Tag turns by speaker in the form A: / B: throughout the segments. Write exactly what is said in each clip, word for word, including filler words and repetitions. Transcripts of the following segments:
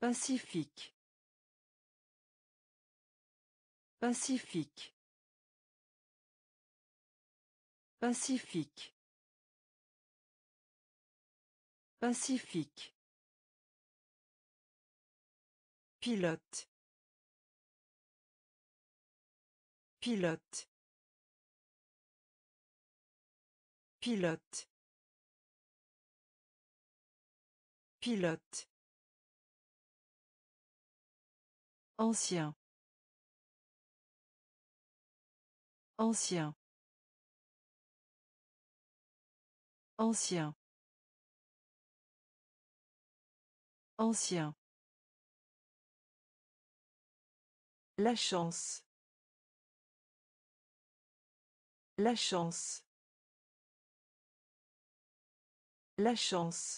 A: Pacifique. Pacifique. Pacifique. Pacifique. Pilote. Pilote. Pilote. Pilote. Ancien. Ancien. Ancien. Ancien. La chance. La chance. La chance.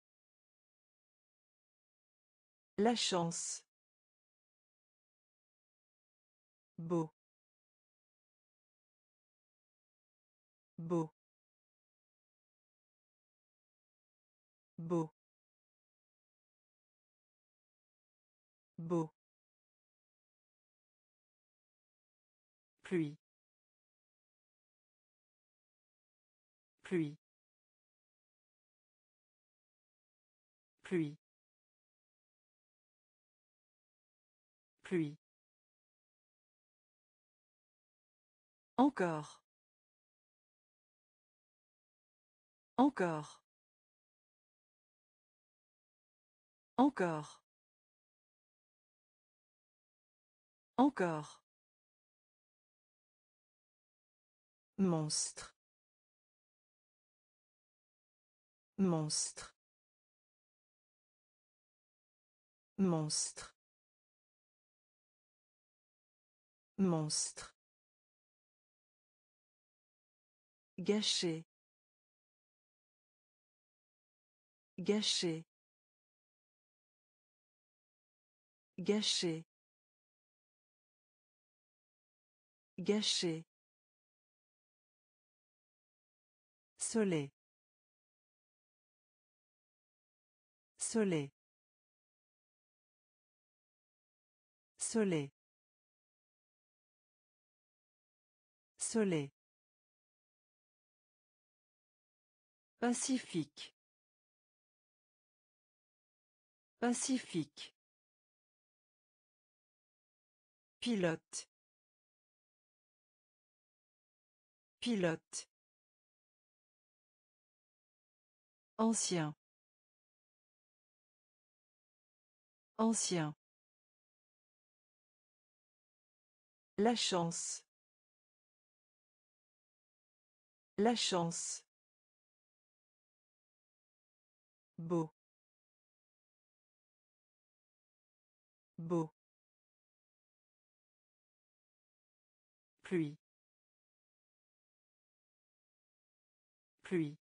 A: La chance. Beau. Beau. Beau. Beau. Pluie. Pluie. Pluie. Pluie. Encore. Encore. Encore. Encore. Monstre. Monstre. Monstre. Monstre. Gâché. Gâché. Gâché. Gâché. Soleil. Soleil. Soleil. Soleil. Pacifique. Pacifique. Pilote. Pilote. Ancien. Ancien. La chance. La chance. Beau. Beau. Pluie. Pluie.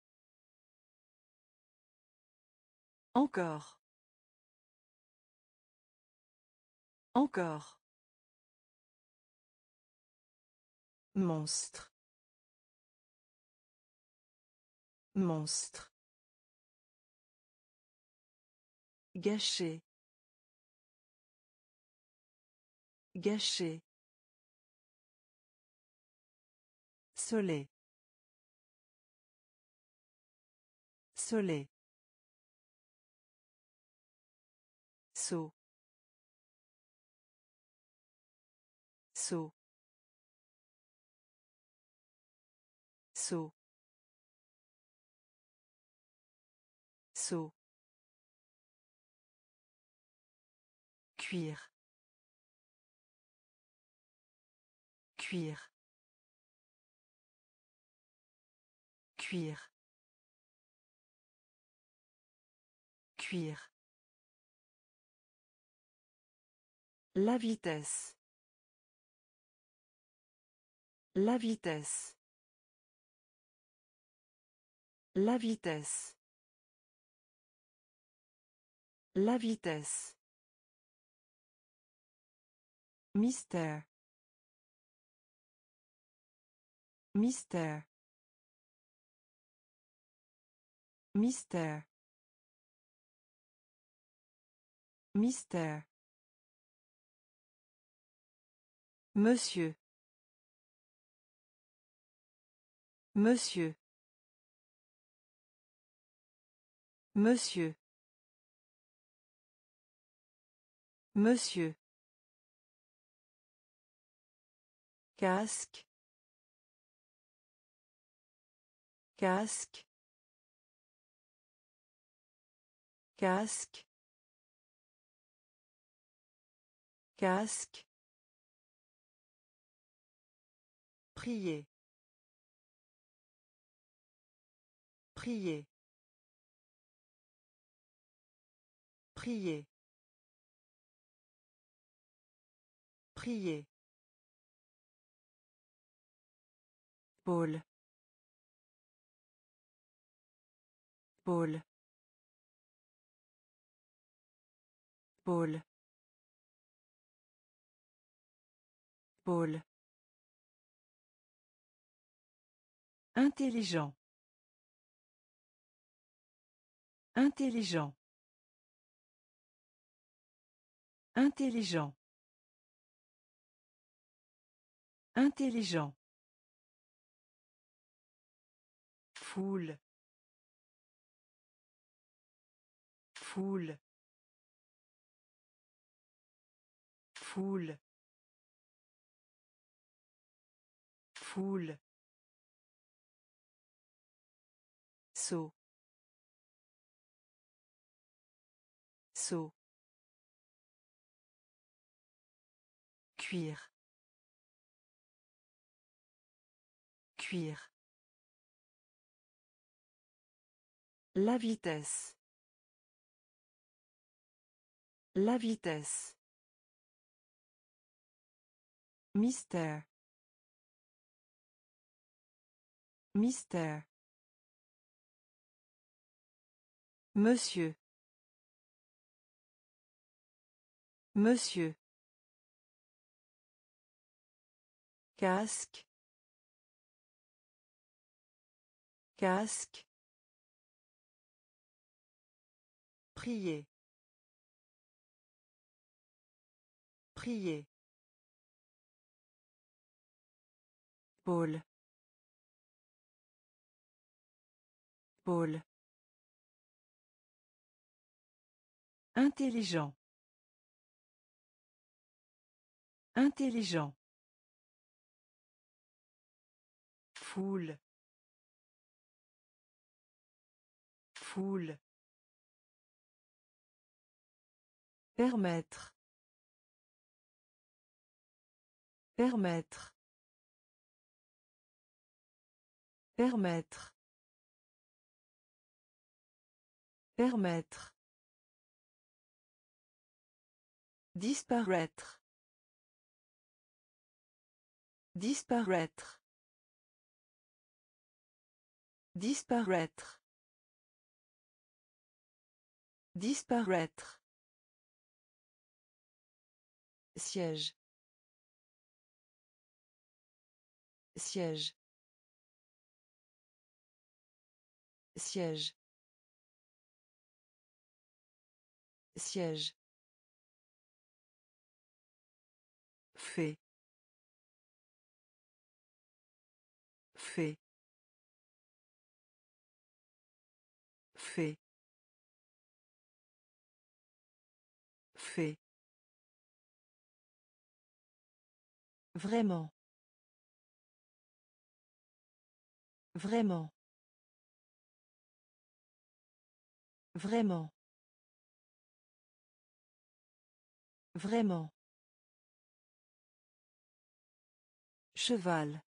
A: Encore. Encore. Monstre. Monstre. Gâché. Gâché. Soleil. Soleil. Saut. Saut. Saut. Saut. Cuire. Cuire. Cuire. Cuire. La vitesse. La vitesse. La vitesse. La vitesse. Mystère. Mystère. Mystère. Mystère. Monsieur. Monsieur. Monsieur. Monsieur. Casque. Casque. Casque. Casque. Prier. Prier. Prier. Prier. Pôle. Pôle. Pôle. Pôle. Intelligent. Intelligent. Intelligent. Intelligent. Foule. Foule. Foule. Foule. Saut. Saut. Cuire. Cuire. La vitesse. La vitesse. Mystère. Mystère. Monsieur. Monsieur. Casque. Casque. Prier. Prier. Pôle. Pôle. Intelligent. Intelligent. Foule. Foule. Permettre. Permettre. Permettre. Permettre. Disparaître. Disparaître. Disparaître. Disparaître. Siège. Siège. Siège. Siège. Fait. Fait. Fait. Fait. Vraiment. Vraiment. Vraiment. Vraiment. Cheval.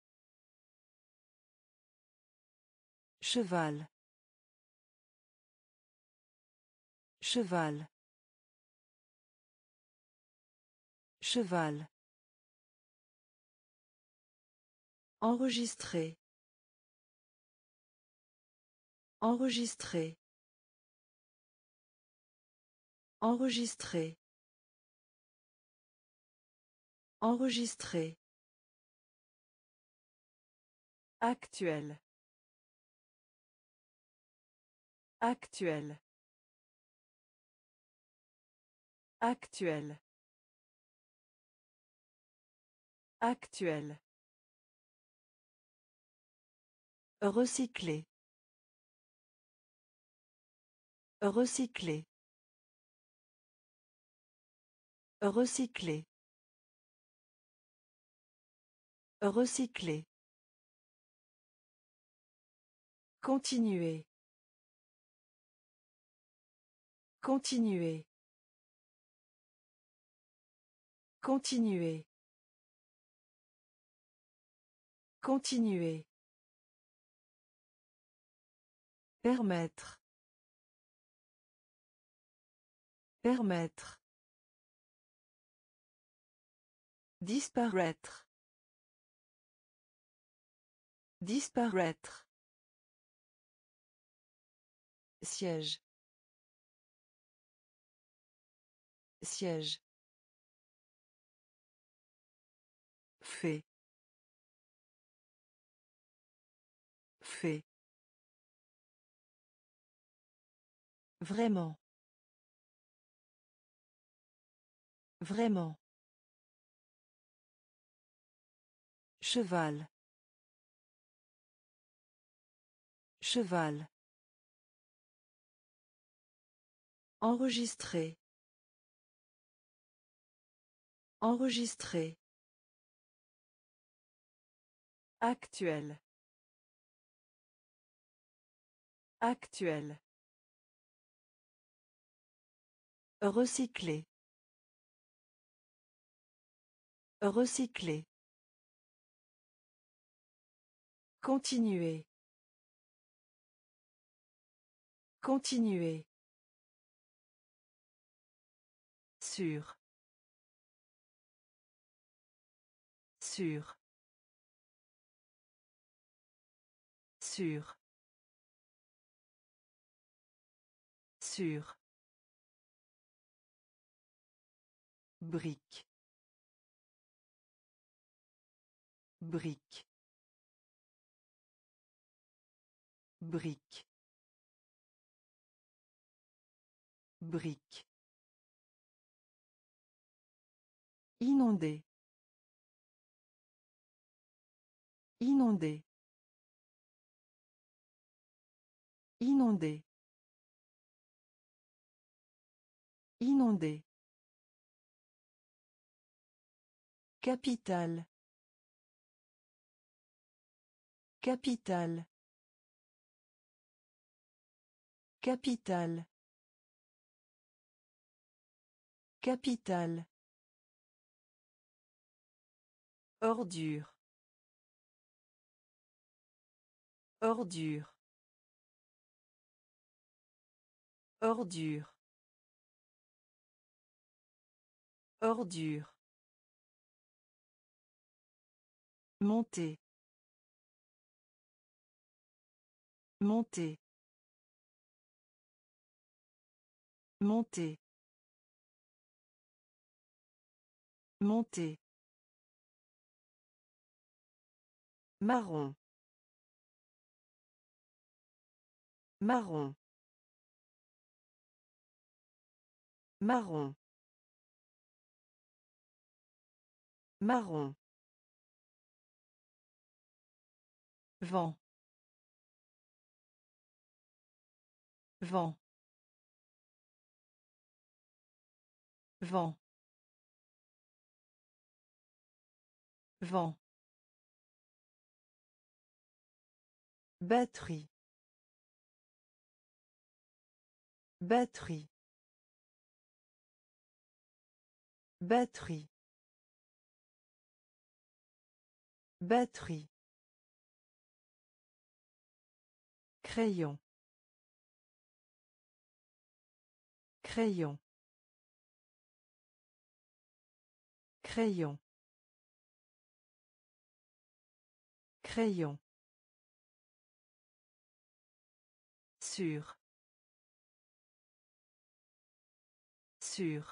A: Cheval. Cheval. Cheval. Enregistrer. Enregistrer. Enregistrer. Enregistrer. Actuel. Actuel. Actuel. Actuel. Recycler. Recycler. Recycler. Recycler. Continuer. Continuer. Continuer. Continuer. Permettre. Permettre. Disparaître. Disparaître. Siège. Siège. Fait. Fait. Vraiment. Vraiment. Cheval. Cheval. Enregistrer. Enregistrer. Actuel. Actuel. Recycler. Recycler. Continuer. Continuer. Sûr. Sûr. Sûr. Sûr. Brique. Brique. Brique. Brique. Inondé. Inondé. Inondé. Inondé. Capitale. Capitale. Capitale. Capitale. Ordure. Ordure. Ordure. Ordure. Monter. Monter. Monter. Monter. Marron. Marron. Marron. Marron. Vent. Vent. Vent. Vent. Batterie. Batterie. Batterie. Batterie. Crayon. Crayon. Crayon. Crayon. Sûr. Sûr.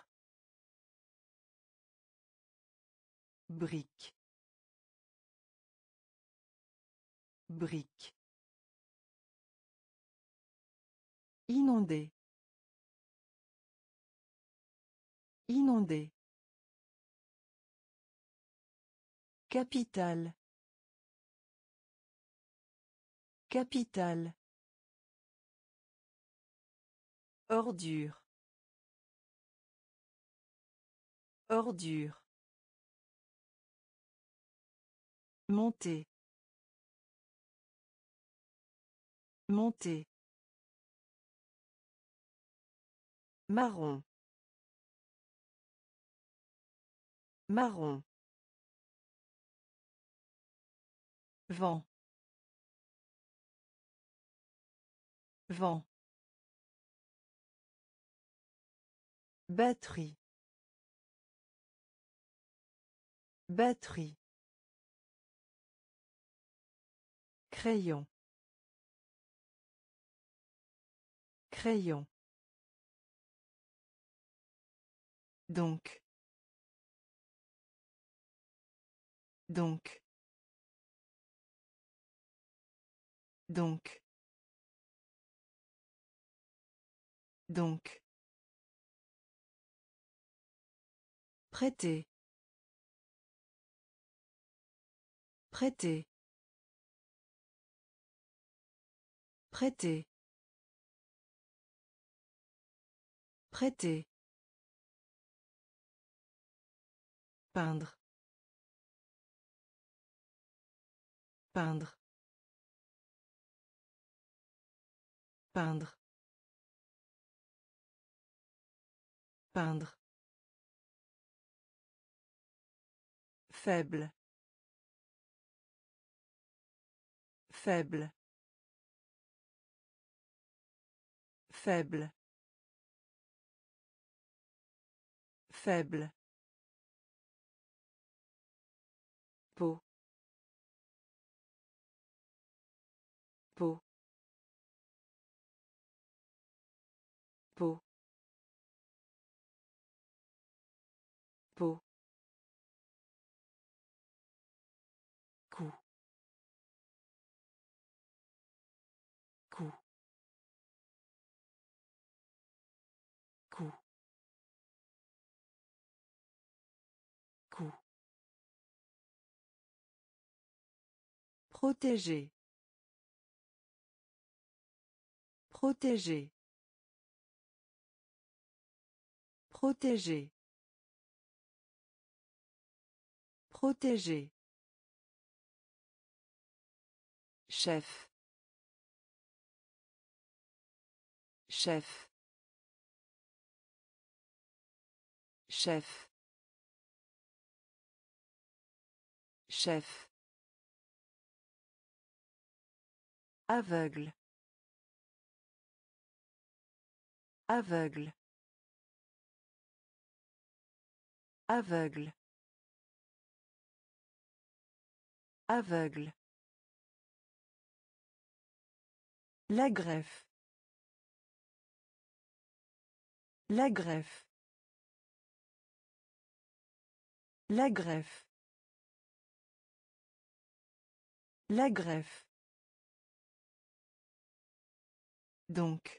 A: Brique. Brique. Inondé. Inondé. Capitale. Capitale. Ordure. Ordure. Monter. Monter. Marron. Marron. Vent. Vent. Batterie. Batterie. Crayon. Crayon. Donc. Donc. Donc. Donc. Prêter. Prêter. Prêter. Prêter. Peindre. Peindre. Peindre. Peindre. Faible. Faible. Faible. Faible. Peau. Peau. Peau. Peau. Cou. Cou. Cou. Cou. Protéger. Protéger. Protéger. Protéger. Chef. Chef. Chef. Chef. Aveugle. Aveugle. Aveugle. Aveugle. La greffe. La greffe. La greffe. La greffe. Donc.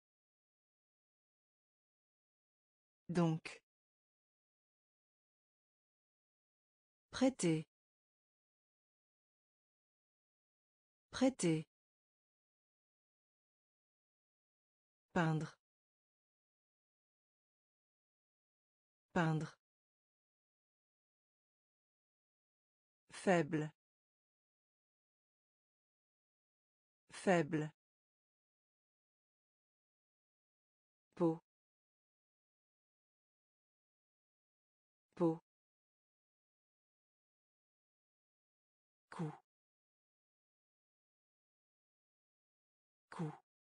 A: Donc. Prêter. Prêter. Peindre. Peindre. Faible. Faible. Peau. Peau. Cou. Cou.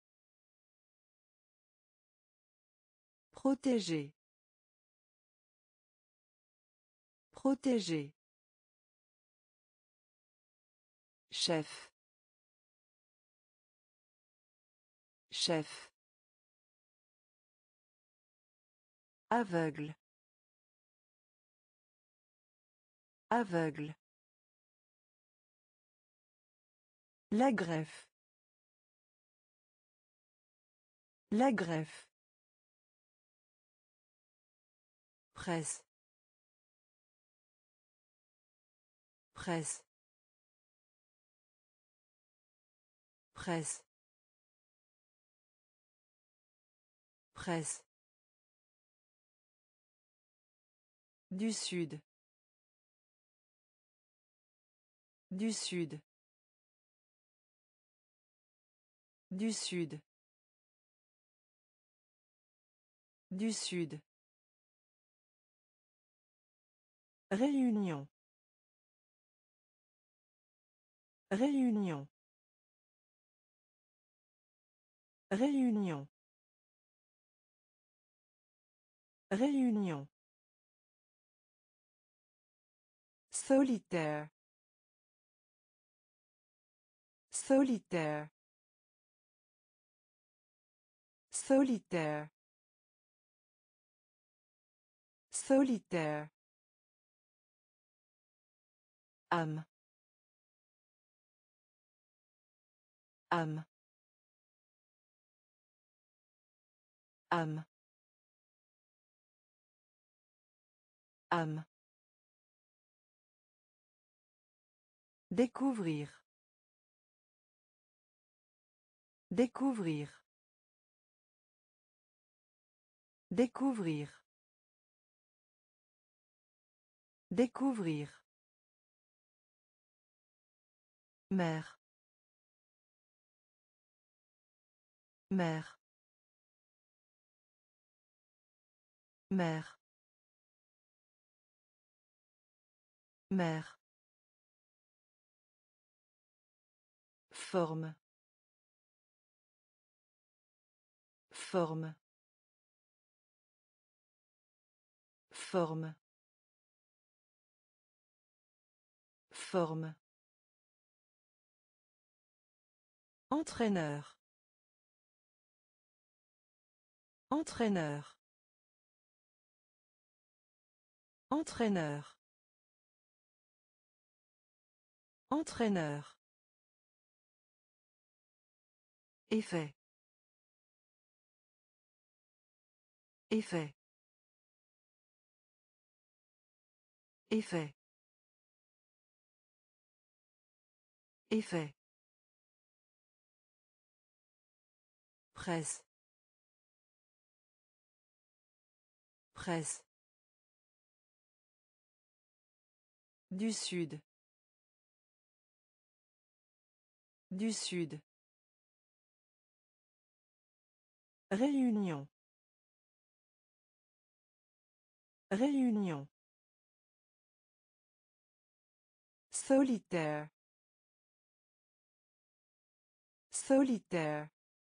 A: Protéger. Protéger. Chef. Chef. Aveugle. Aveugle. La greffe. La greffe. Presse. Presse. Presse. Presse. Du sud. Du sud. Du sud. Du sud. Réunion. Réunion. Réunion. Réunion. Solitaire. Solitaire. Solitaire. Solitaire. Âme. Âme. Âme. Âme. Découvrir. Découvrir. Découvrir. Découvrir. Mère. Mère. Mère. Mère. Forme. Forme. Forme. Forme. Entraîneur. Entraîneur. Entraîneur. Entraîneur. Effet. Effet. Effet. Effet. Presse. Presse. Du sud. Du sud. Réunion. Réunion. Solitaire. Solitaire.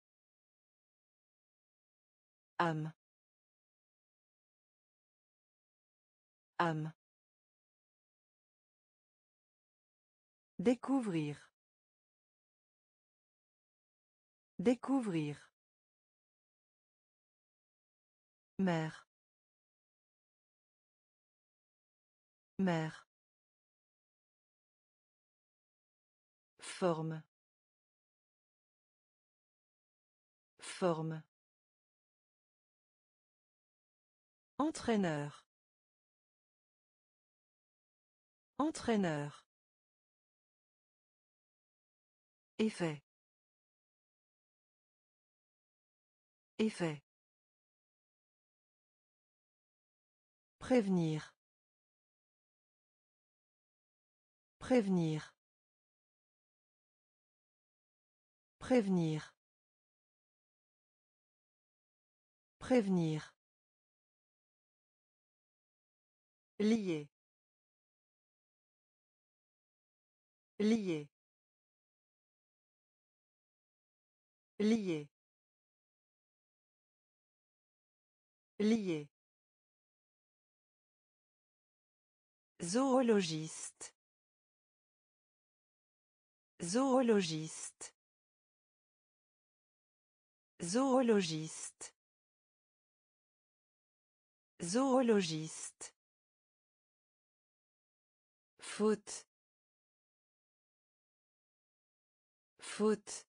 A: Âme. Âme. Découvrir. Découvrir. Mère. Mère. Forme. Forme. Entraîneur. Entraîneur. Effet. Effet. Prévenir. Prévenir. Prévenir. Prévenir. Lié. Lié. Lié. Lié. Zoologiste. Zoologiste. Zoologiste. Zoologiste. Faute. Faute.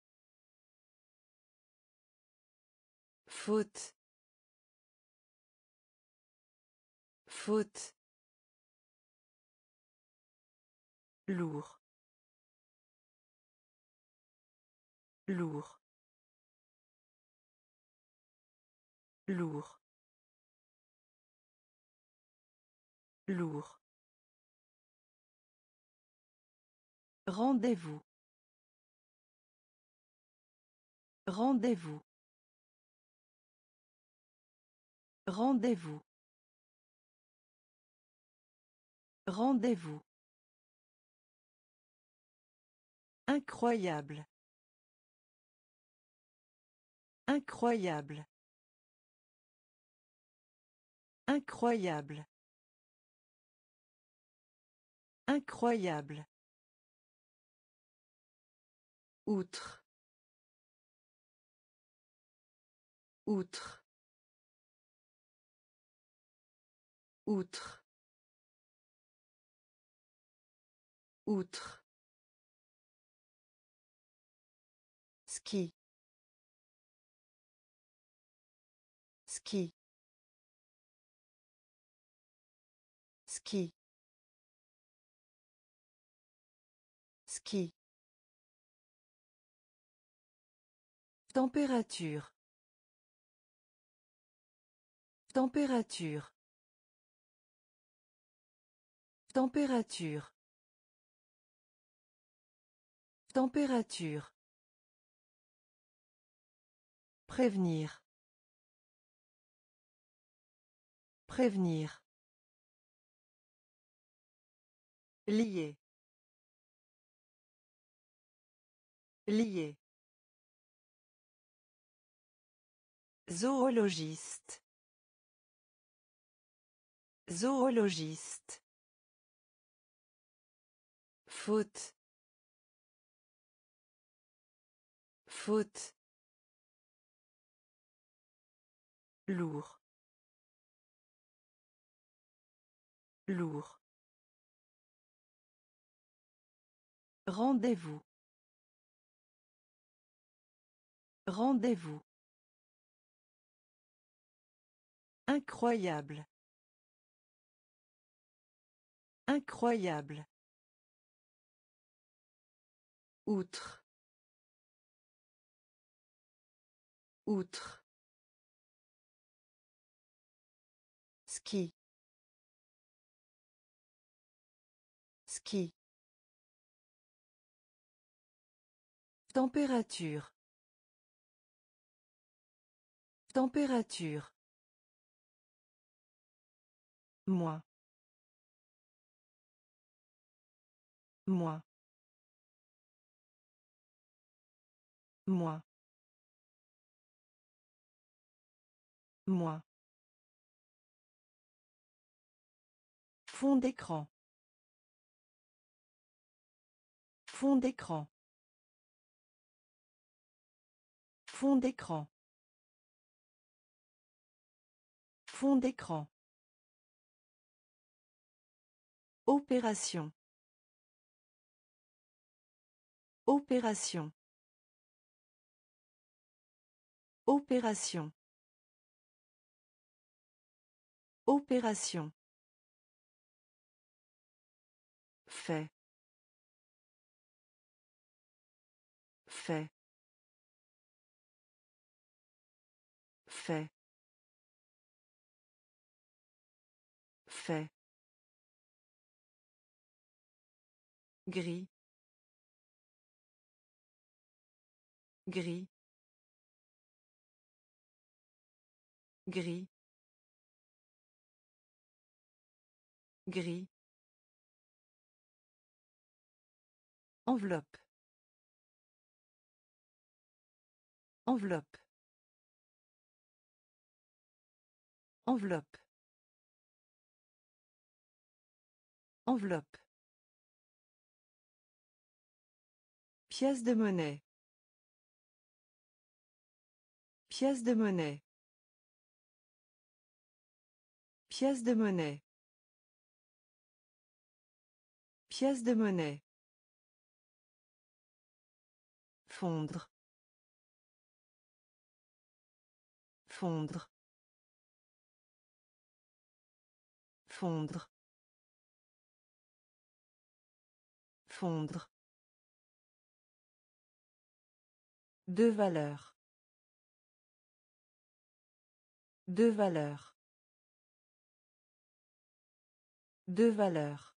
A: Faute. Faute. Lourd. Lourd. Lourd. Lourd. Rendez-vous. Rendez-vous. Rendez-vous. Rendez-vous. Incroyable. Incroyable. Incroyable. Incroyable. Outre. Outre. Outre. Outre. Ski. Ski. Ski. Ski. Température. Température. Température. Température. Prévenir. Prévenir. Lier. Lier. Zoologiste. Zoologiste. Faute. Faute. Lourd. Lourd. Rendez-vous. Rendez-vous. Incroyable. Incroyable. Outre. Outre. Ski. Ski. Température. Température. Moins. Moins. Moins. Moins. Fond d'écran. Fond d'écran. Fond d'écran. Fond d'écran. Opération. Opération. Opération. Opération. Fait. Fait. Fait. Fait. Gris. Gris. Gris. Gris. Enveloppe. Enveloppe. Enveloppe. Enveloppe. Pièce de monnaie. Pièce de monnaie. Pièce de monnaie. Pièce de monnaie. Fondre. Fondre. Fondre. Fondre. De valeur. De valeur. De valeur.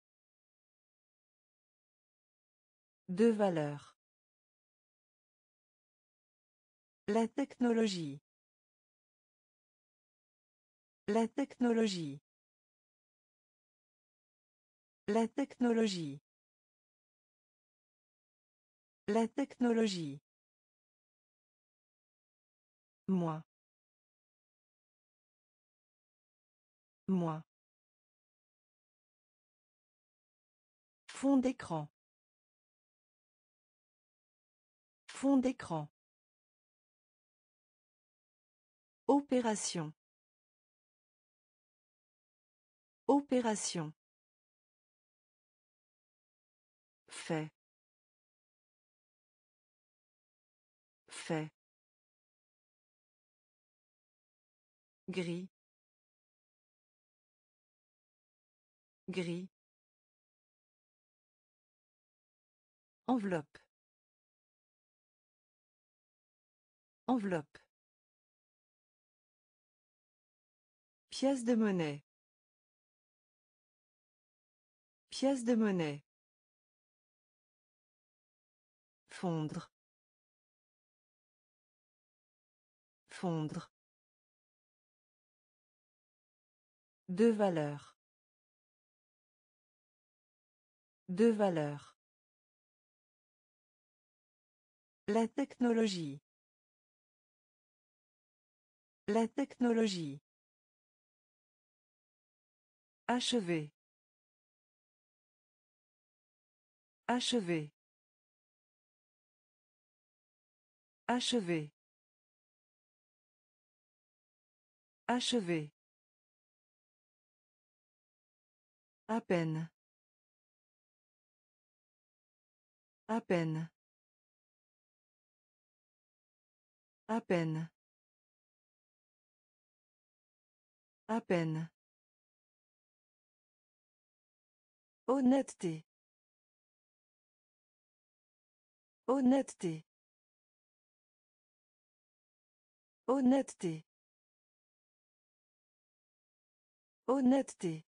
A: De valeur. La technologie. La technologie. La technologie. La technologie. Moi. Moi. Fond d'écran. Fond d'écran. Opération. Opération. Fait. Fait. Gris. Gris. Enveloppe. Enveloppe. Pièce de monnaie. Pièce de monnaie. Fondre. Fondre. De valeur. De valeur. La technologie. La technologie. Achever. Achever. Achever. Achever. À peine. À peine. À peine. À peine. Honnêteté. Honnêteté. Honnêteté. Honnêteté.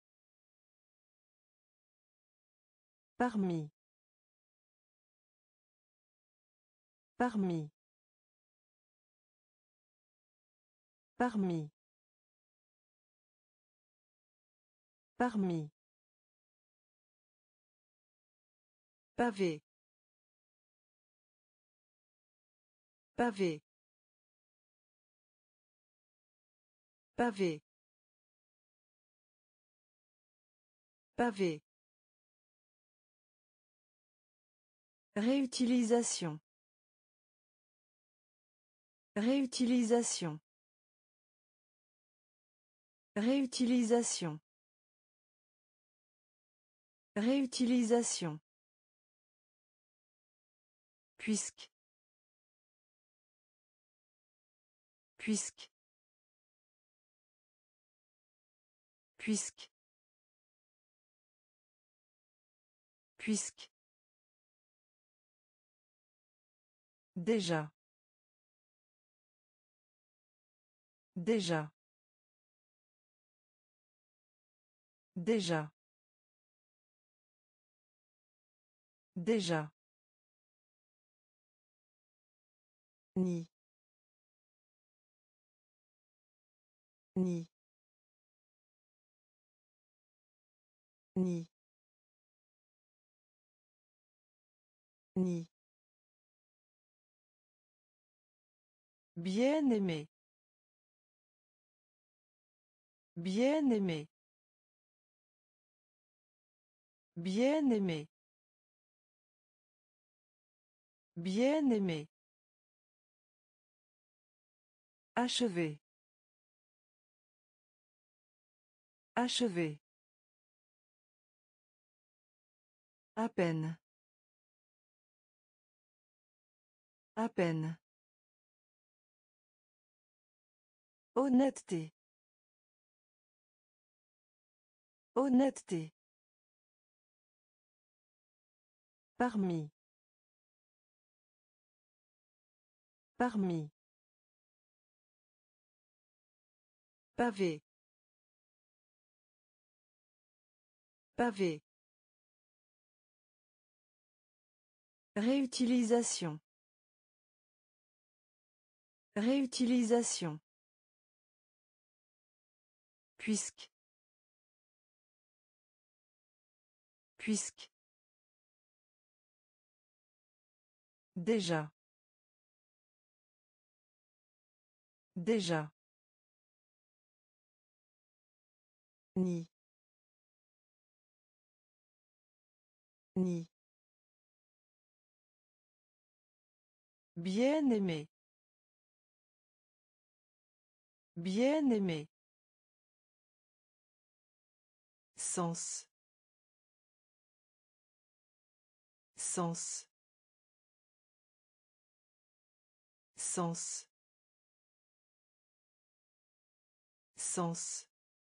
A: Parmi. Parmi. Parmi. Parmi. Pavé. Pavé. Pavé. Pavé. Réutilisation. Réutilisation. Réutilisation. Réutilisation. Puisque. Puisque. Puisque. Puisque. Déjà. Déjà. Déjà. Déjà. Ni. Ni. Ni. Ni. Bien-aimé. Bien-aimé. Bien-aimé. Bien-aimé. Achever. Achever. À peine. À peine. Honnêteté. Honnêteté. Parmi. Parmi. Pavé. Pavé. Réutilisation. Réutilisation. Puisque. Puisque. Déjà. Déjà. Ni. Ni. Bien-aimé. Bien-aimé. Sens. Sens. Sens. Sens.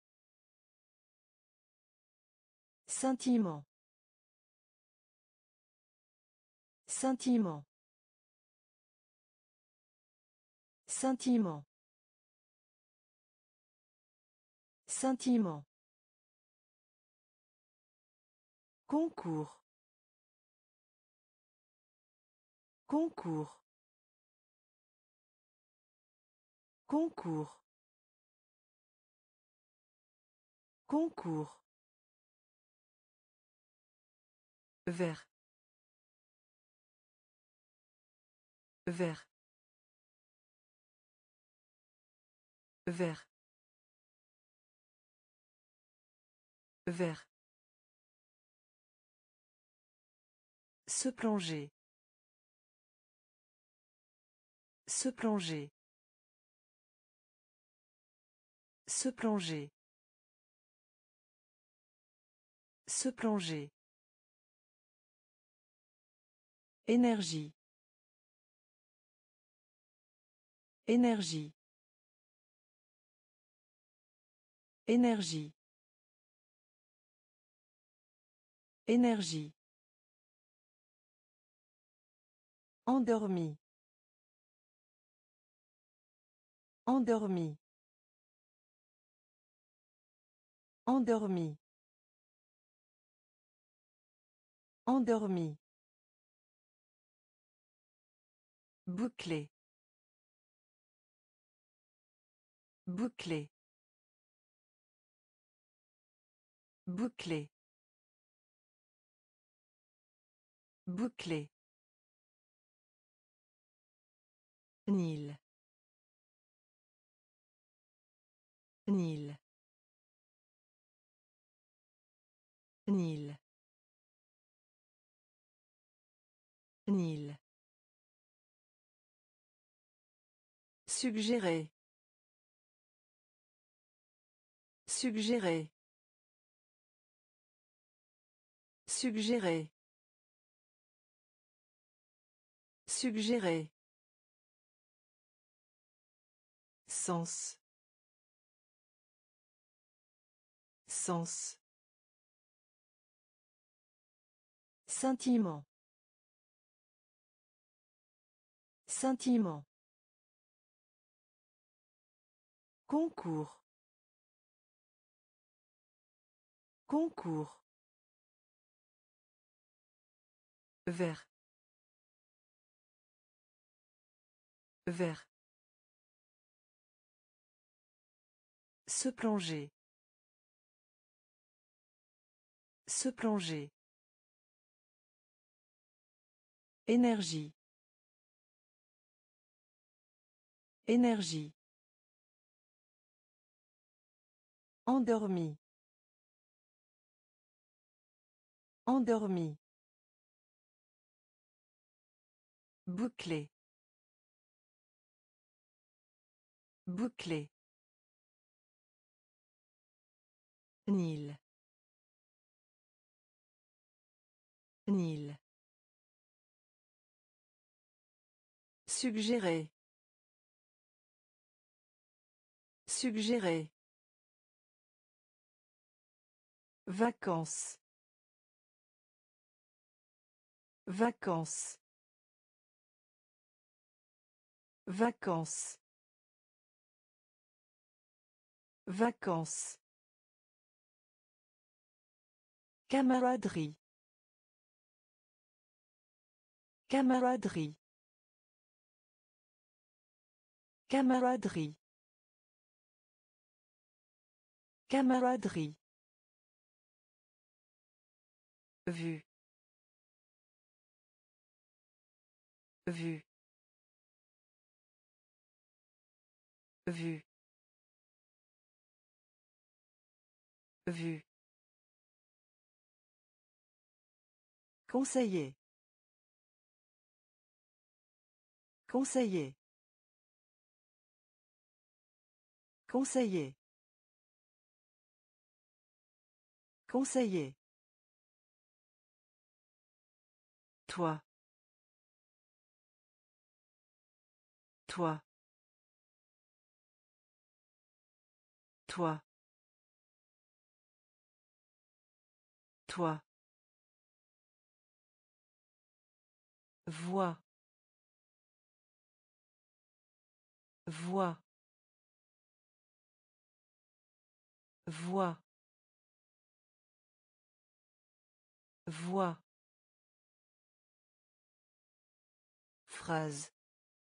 A: Sentiment. Sentiment. Sentiment. Sentiment. Concours. Concours. Concours. Concours. Vert. Vert. Vert. Vert. Se plonger. Se plonger. Se plonger. Se plonger. Énergie. Énergie. Énergie. Énergie. Endormi. Endormi. Endormi. Endormi. Bouclé. Bouclé. Bouclé. Bouclé. Nil. Nil. Nil. Nil. Suggérer. Suggérer. Suggérer. Suggérer. Sens. Sens. Sentiment. Sentiment. Concours. Concours. Vert. Vert. Se plonger. Se plonger. Énergie. Énergie. Endormi. Endormi. Bouclé. Bouclé. Nil. Nil. Suggérer. Suggérer. Vacances. Vacances. Vacances. Vacances. Camaraderie. Camaraderie. Camaraderie. Camaraderie. Vue. Vue. Vue. Vue. Conseiller. Conseiller. Conseiller. Conseiller. Toi. Toi. Toi. Toi. Voix. Voix. Voix. Voix. Phrase.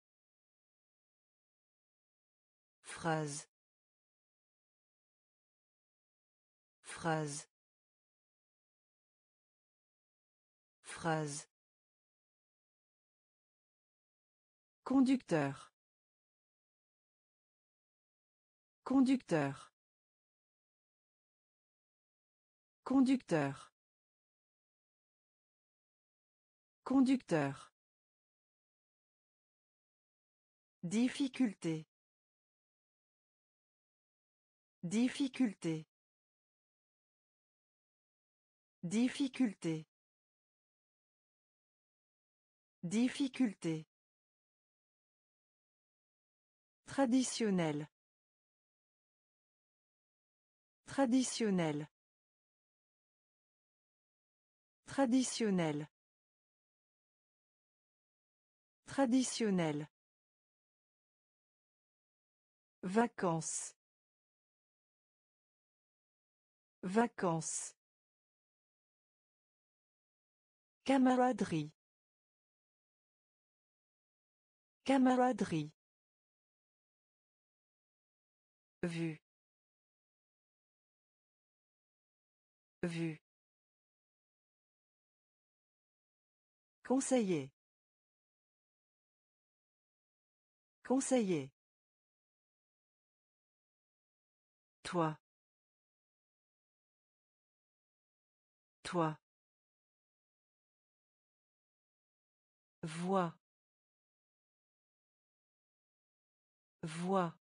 A: Phrase. Phrase. Phrase. Conducteur. Conducteur. Conducteur. Conducteur. Difficulté. Difficulté. Difficulté. Difficulté. Traditionnel. Traditionnel. Traditionnel. Traditionnel. Vacances. Vacances. Camaraderie. Camaraderie. Vue. Vue. Conseiller. Conseiller. Toi. Toi. Voix. Voix.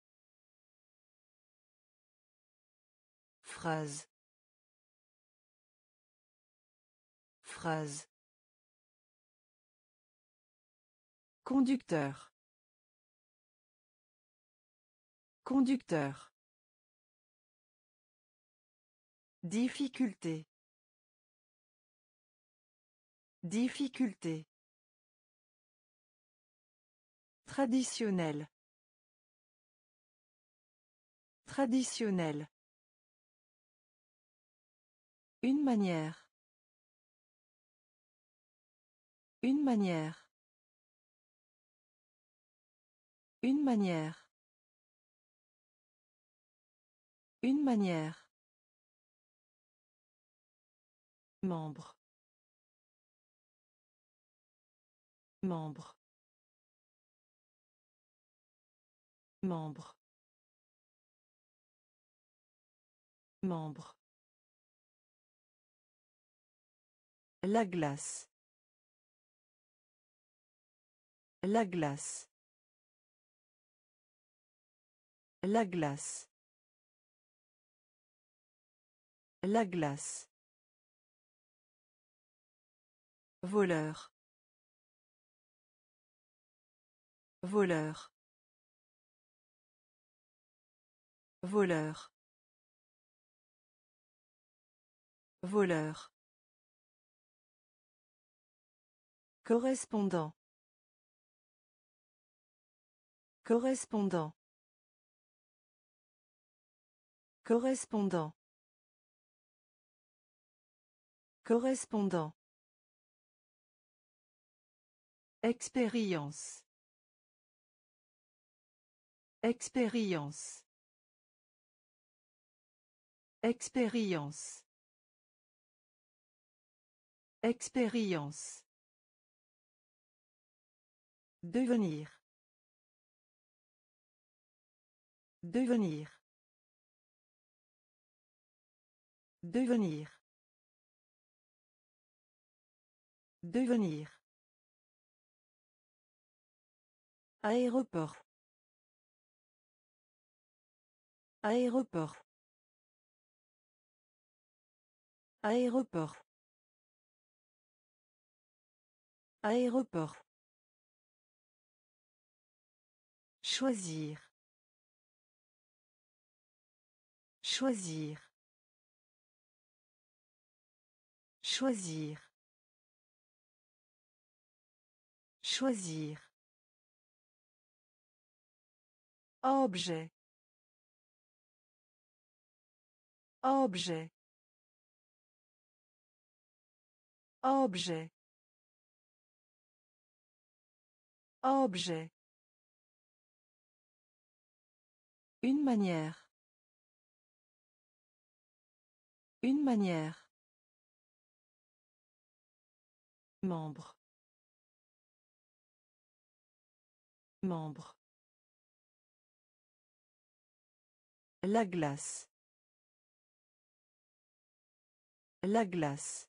A: Phrase. Phrase. Conducteur. Conducteur. Difficulté. Difficulté. Traditionnel. Traditionnel. Une manière. Une manière. Une manière. Une manière. Membre. Membre. Membre. Membre. La glace. La glace. La glace. La glace. Voleur. Voleur. Voleur. Voleur. Correspondant. Correspondant. Correspondant. Correspondant. Expérience. Expérience. Expérience. Expérience. Devenir. Devenir. Devenir. Devenir. Aéroport. Aéroport. Aéroport. Aéroport. Choisir. Choisir. Choisir. Choisir. Objet. Objet. Objet. Objet. Une manière. Une manière. Membre. Membre. La glace. La glace.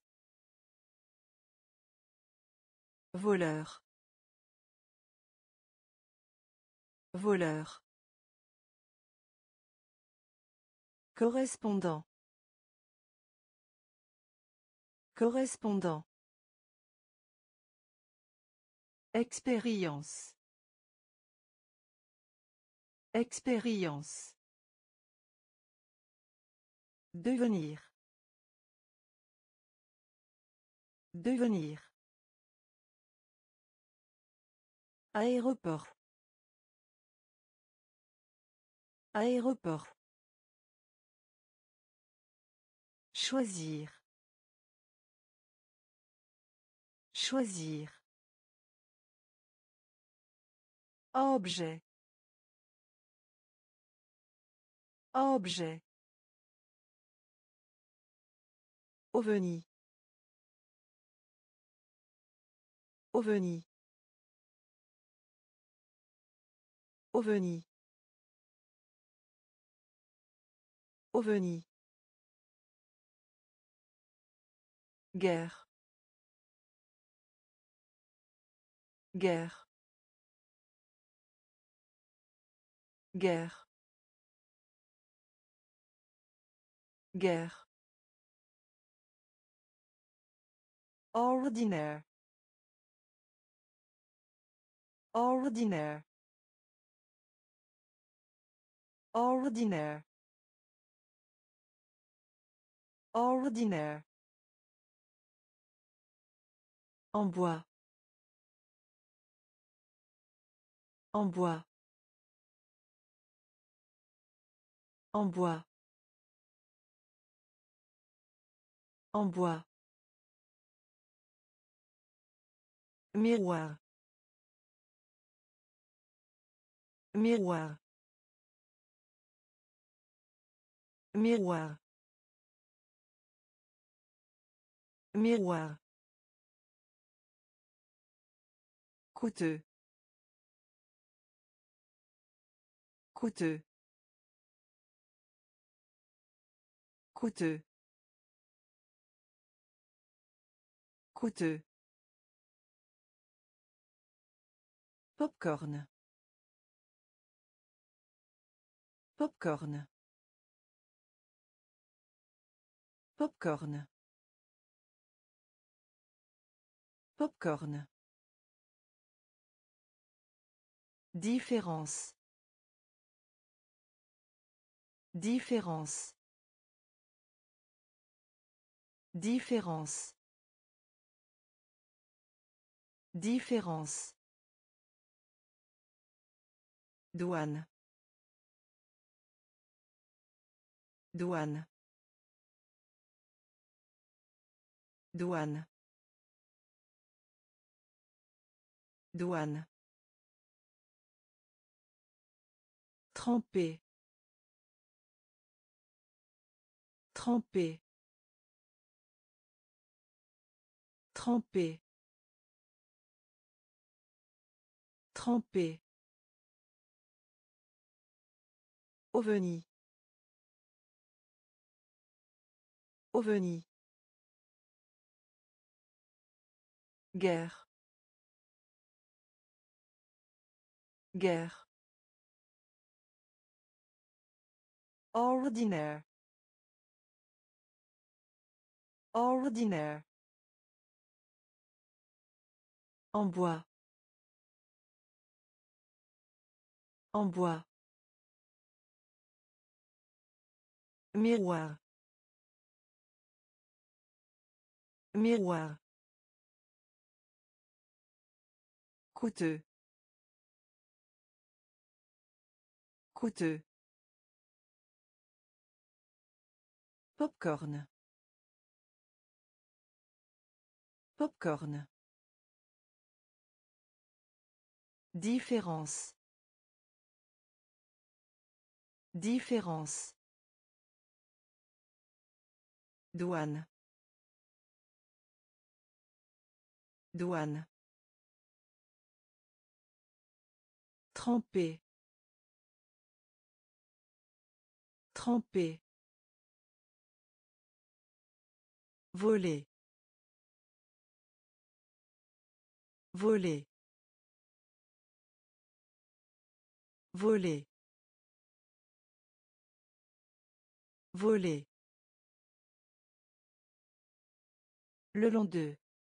A: Voleur. Voleur. Correspondant. Correspondant. Expérience. Expérience. Devenir. Devenir. Aéroport. Aéroport. Choisir. Choisir. Objet. Objet. OVNI. OVNI. OVNI. OVNI. Guerre. Guerre. Guerre. Guerre. Ordinaire. Ordinaire. Ordinaire. Ordinaire. En bois. En bois. En bois. En bois. Miroir. Miroir. Miroir. Miroir. Coûteux. Coûteux. Coûteux. Coûteux. Popcorn. Popcorn. Popcorn. Popcorn. Différence. Différence. Différence. Différence. Douane. Douane. Douane. Douane. Tremper. Tremper. Tremper. Tremper. OVNI. OVNI. Guerre. Guerre. Ordinaire. Ordinaire. En bois. En bois. Miroir. Miroir. Coûteux. Coûteux. Popcorn. Popcorn. Différence. Différence. Douane. Douane. Tremper. Tremper. Voler. Voler. Voler. Voler. Le long d'eux.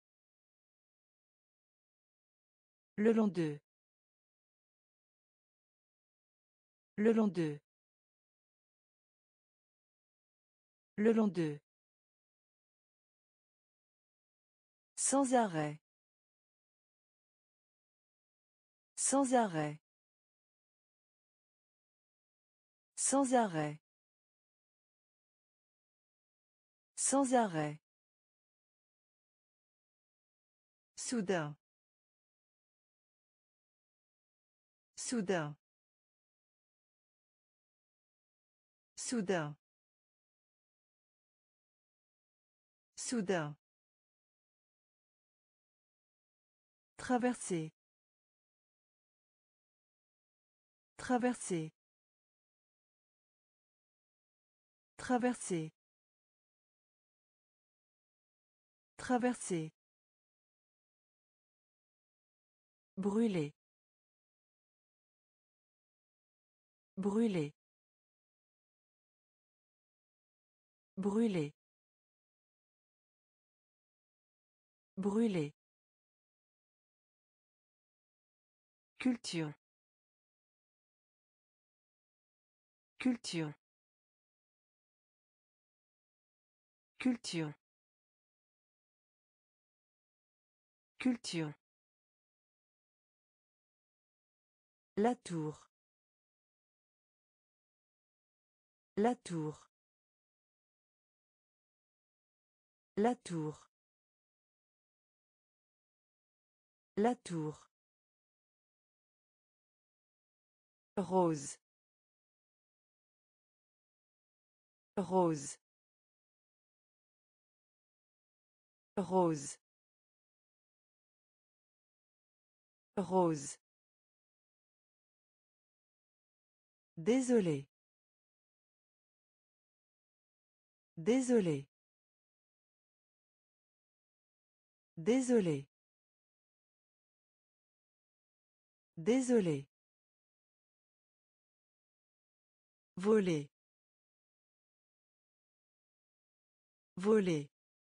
A: Le long d'eux. Le long d'eux. Le long d'eux. Sans arrêt. Sans arrêt. Sans arrêt. Sans arrêt. Soudain. Soudain. Soudain. Soudain. Traverser. Traverser. Traverser. Traverser. Brûler. Brûler. Brûler. Brûler. Culture. Culture. Culture. Culture. La tour. La tour. La tour. La tour. Rose. Rose. Rose. Rose. Désolé. Désolé. Désolé. Désolé. Voler. Voler.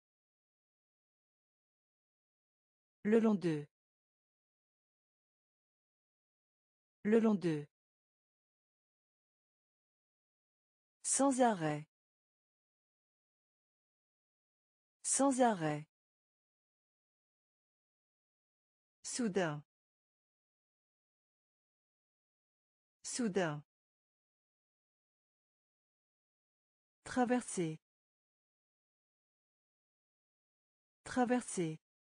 A: Le long d'eux. Le long d'eux. Sans arrêt. Sans arrêt. Soudain. Soudain. Traverser. Traverser.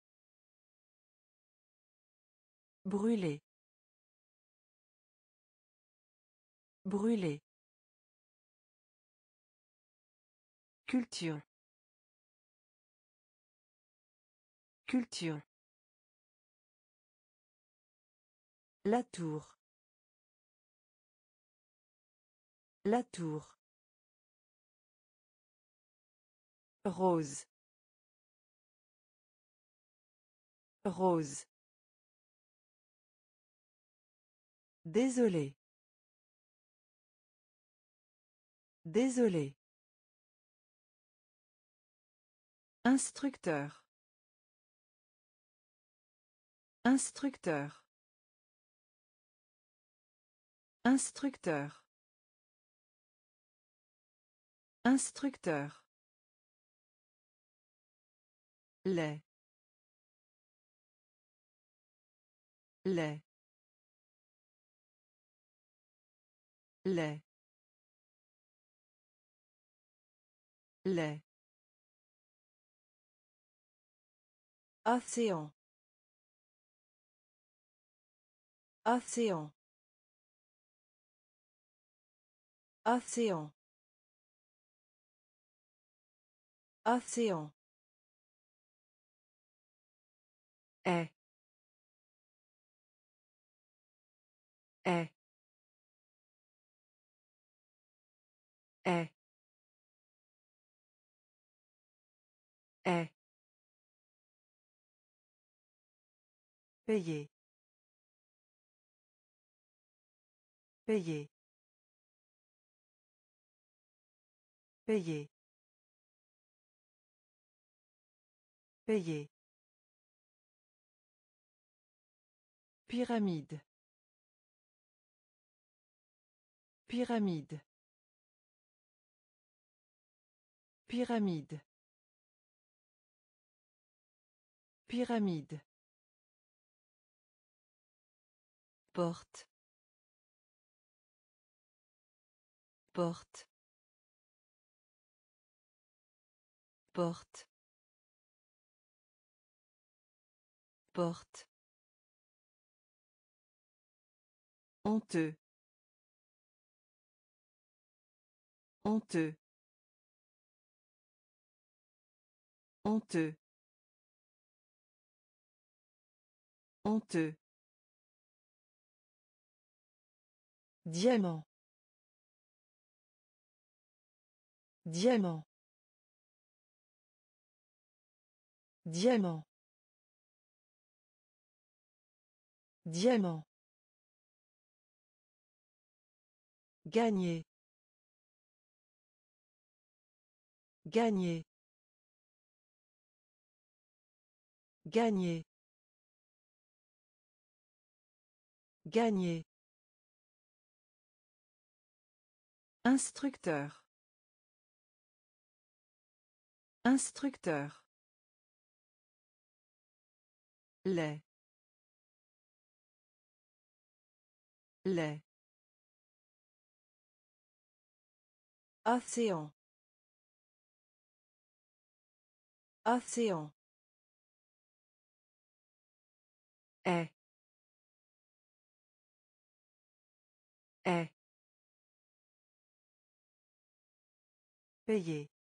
A: Brûler. Brûler. Culture. Culture. La tour. La tour. Rose. Rose. Désolé. Désolé. Instructeur. Instructeur. Instructeur. Instructeur. Lait. Lait. Lait. Lait. Océan. Océan. Océan. Océan. Est. Est. Est. Est. Payer. Payer. Payer. Payer. Pyramide. Pyramide. Pyramide. Pyramide. Porte. Porte. Porte. Porte. Honteux. Honteux. Honteux. Honteux. Diamant. Diamant. Diamant. Diamant. Gagner. Gagner. Gagner. Gagner. Instructeur. Instructeur. Lait. Lait. Océan. Océan. Est. Est. Payer.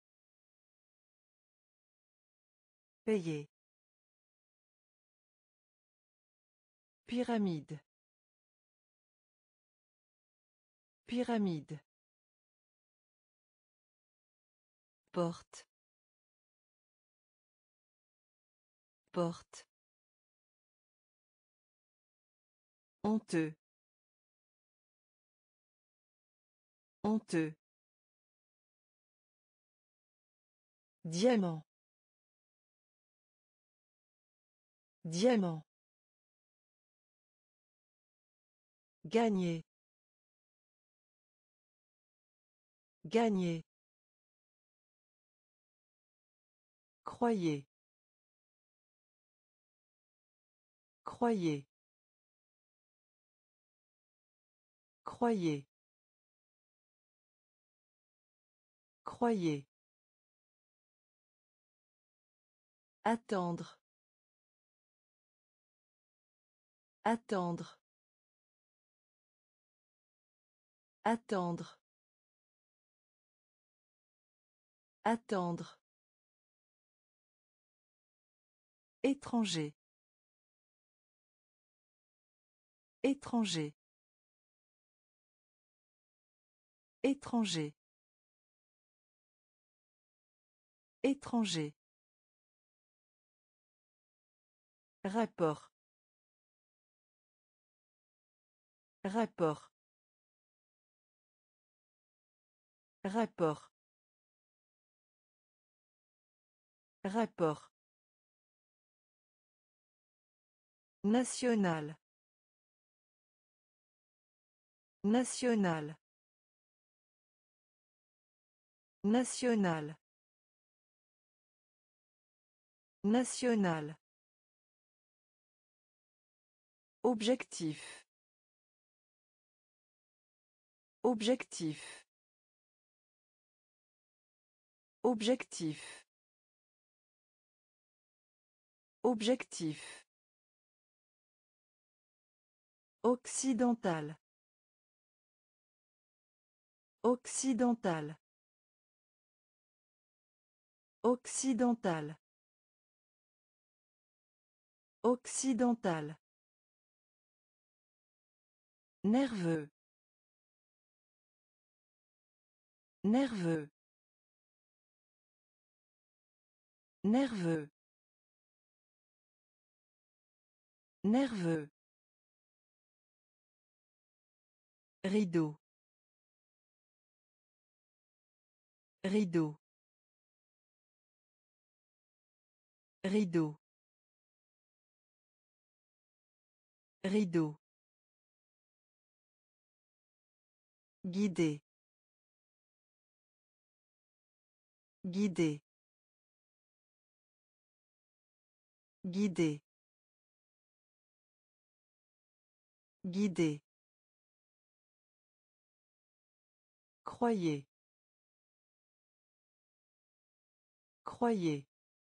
A: Payer. Pyramide. Pyramide. Porte. Porte. Honteux. Honteux. Diamant. Diamant. Gagner. Gagner. Croyez. Croyez. Croyez. Croyez. Attendre. Attendre. Attendre. Attendre. Étranger. Étranger. Étranger. Étranger. Rapport. Rapport. Rapport. Rapport. National. National. National. National. Objectif. Objectif. Objectif. Objectif. Occidental. Occidental. Occidental. Occidental. Nerveux. Nerveux. Nerveux. Nerveux. Rideau. Rideau. Rideau. Rideau. Guider. Guider. Guider. Guider. Croyez. Croyez.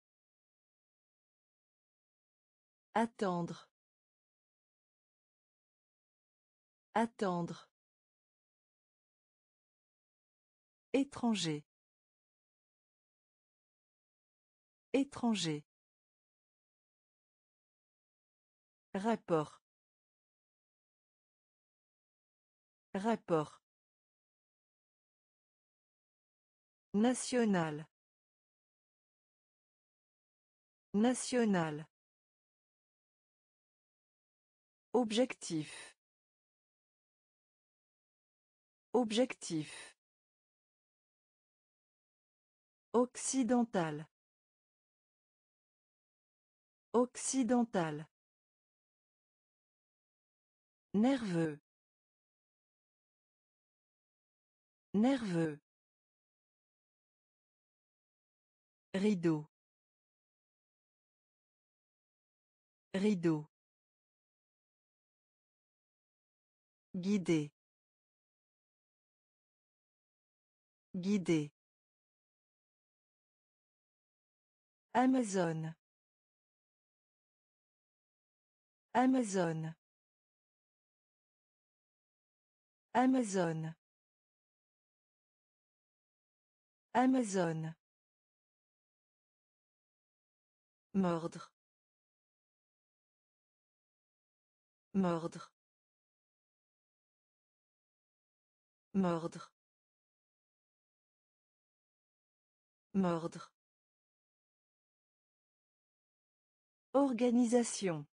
A: Attendre. Attendre. Étranger. Étranger. Rapport. Rapport. National. National. Objectif. Objectif. Occidental. Occidental. Nerveux. Nerveux. Rideau. Rideau. Guider. Guider. Amazon. Amazon. Amazon. Amazon. Mordre. Mordre. Mordre. Mordre. Organisation.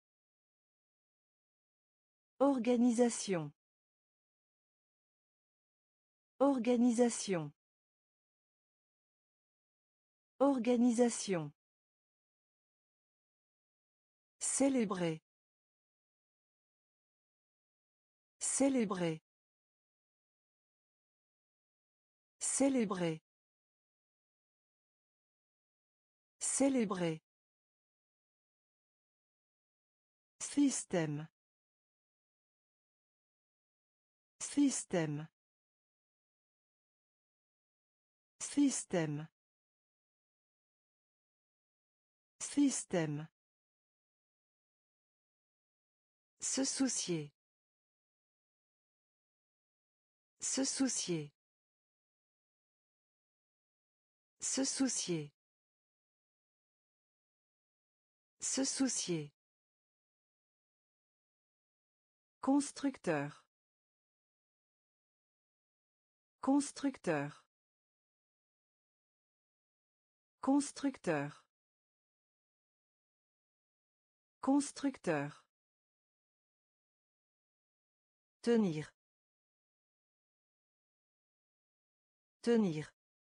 A: Organisation. Organisation. Organisation. Célébrer. Célébrer. Célébrer. Célébrer. Système. Système. Système. Système. Se soucier. Se soucier. Se soucier. Se soucier. Constructeur. Constructeur. Constructeur. Constructeur. Tenir. Tenir.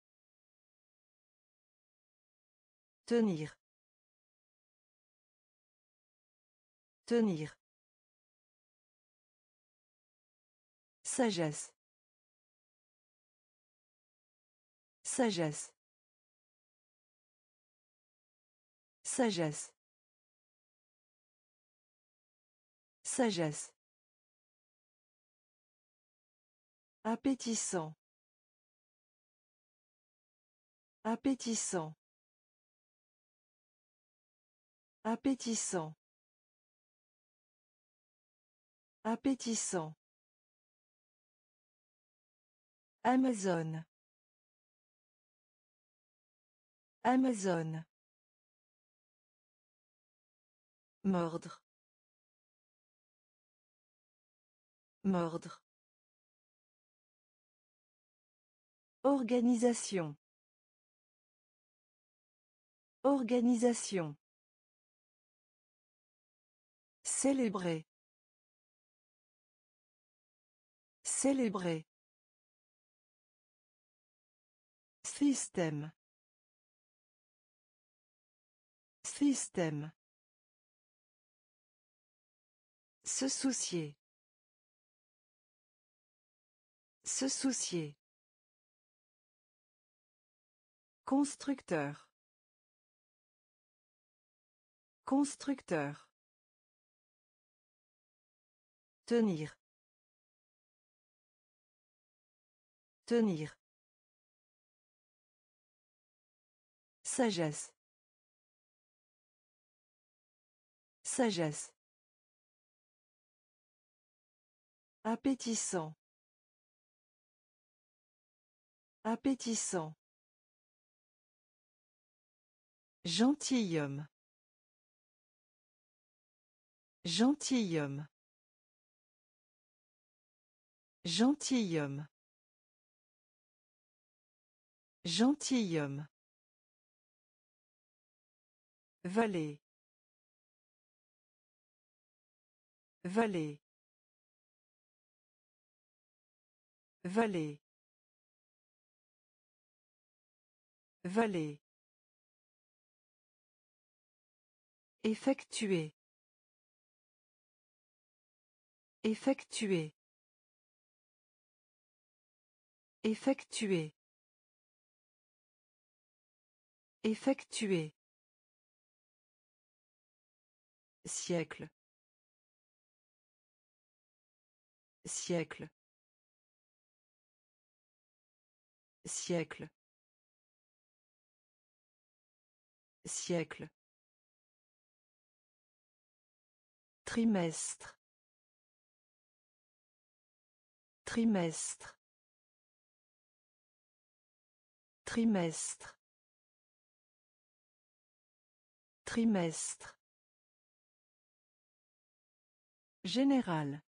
A: Tenir. Tenir. Sagesse. Sagesse. Sagesse. Sagesse. Appétissant. Appétissant. Appétissant. Appétissant. Amazon. Amazon. Mordre. Mordre. Organisation. Organisation. Célébrer. Célébrer. Système. Système. Se soucier. Se soucier. Constructeur. Constructeur. Tenir. Tenir. Sagesse. Sagesse. Appétissant. Appétissant. Gentilhomme. Gentilhomme. Gentilhomme. Gentilhomme. Vallée. Vallée. Vallée. Vallée. Effectuer. Effectuer. Effectuer. Effectuer. Siècle. Siècle. Siècle. Siècle. Trimestre. Trimestre. Trimestre. Trimestre. Général.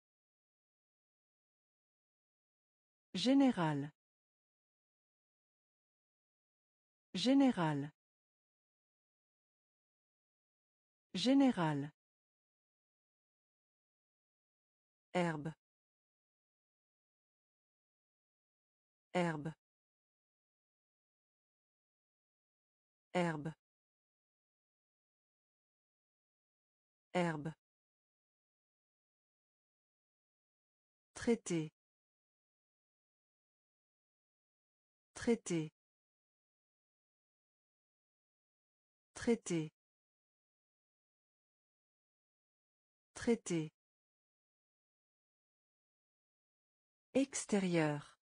A: Général. Général. Général. Herbe. Herbe. Herbe. Herbe. Traité. Traité. Traité. Traité. Extérieur.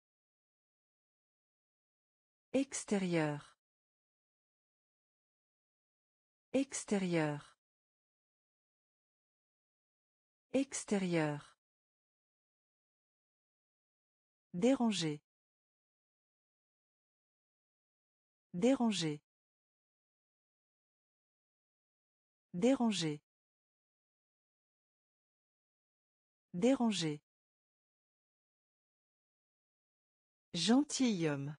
A: Extérieur. Extérieur. Extérieur. Déranger. Déranger. Déranger. Déranger. Gentilhomme.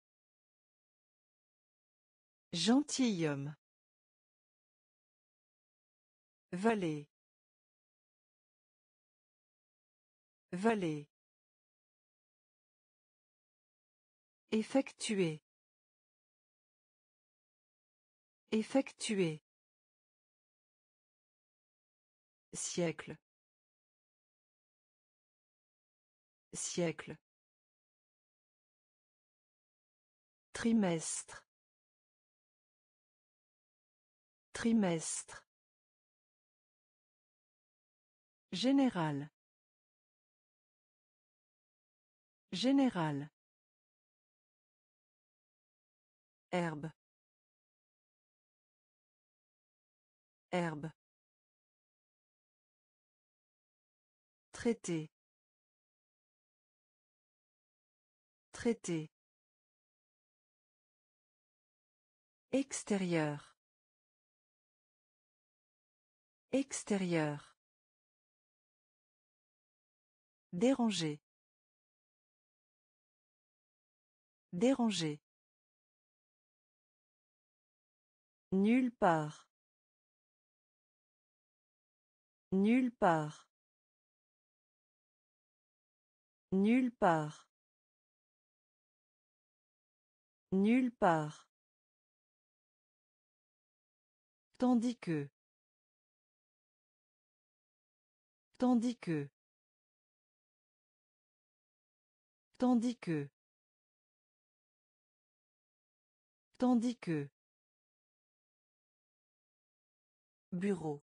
A: Gentilhomme. Vallée. Vallée. Effectuer. Effectuer. Siècle. Siècle. Trimestre. Trimestre. Général. Général. Herbe. Herbe. Traité. Traité. Extérieur. Extérieur. Déranger. Déranger. Nulle part. Nulle part. Nulle part. Nulle part. Tandis que. Tandis que. Tandis que. Tandis que. Bureau.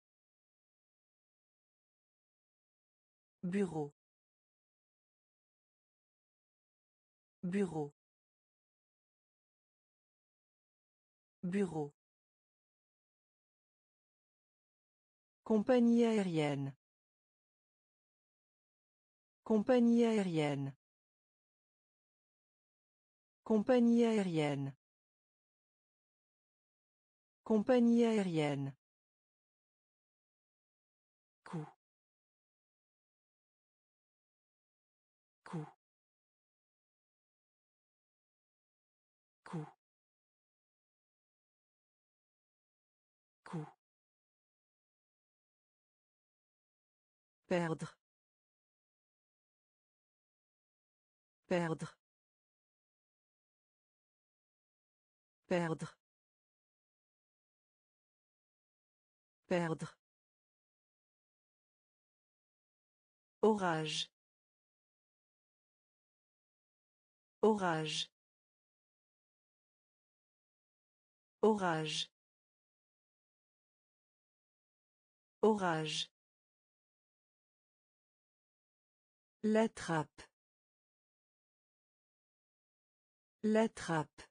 A: Bureau. Bureau. Bureau. Compagnie aérienne. Compagnie aérienne. Compagnie aérienne. Compagnie aérienne. Coup. Coup. Coup. Coup. Perdre. Perdre. Perdre. Perdre. Orage. Orage. Orage. Orage. La trappe. La trappe.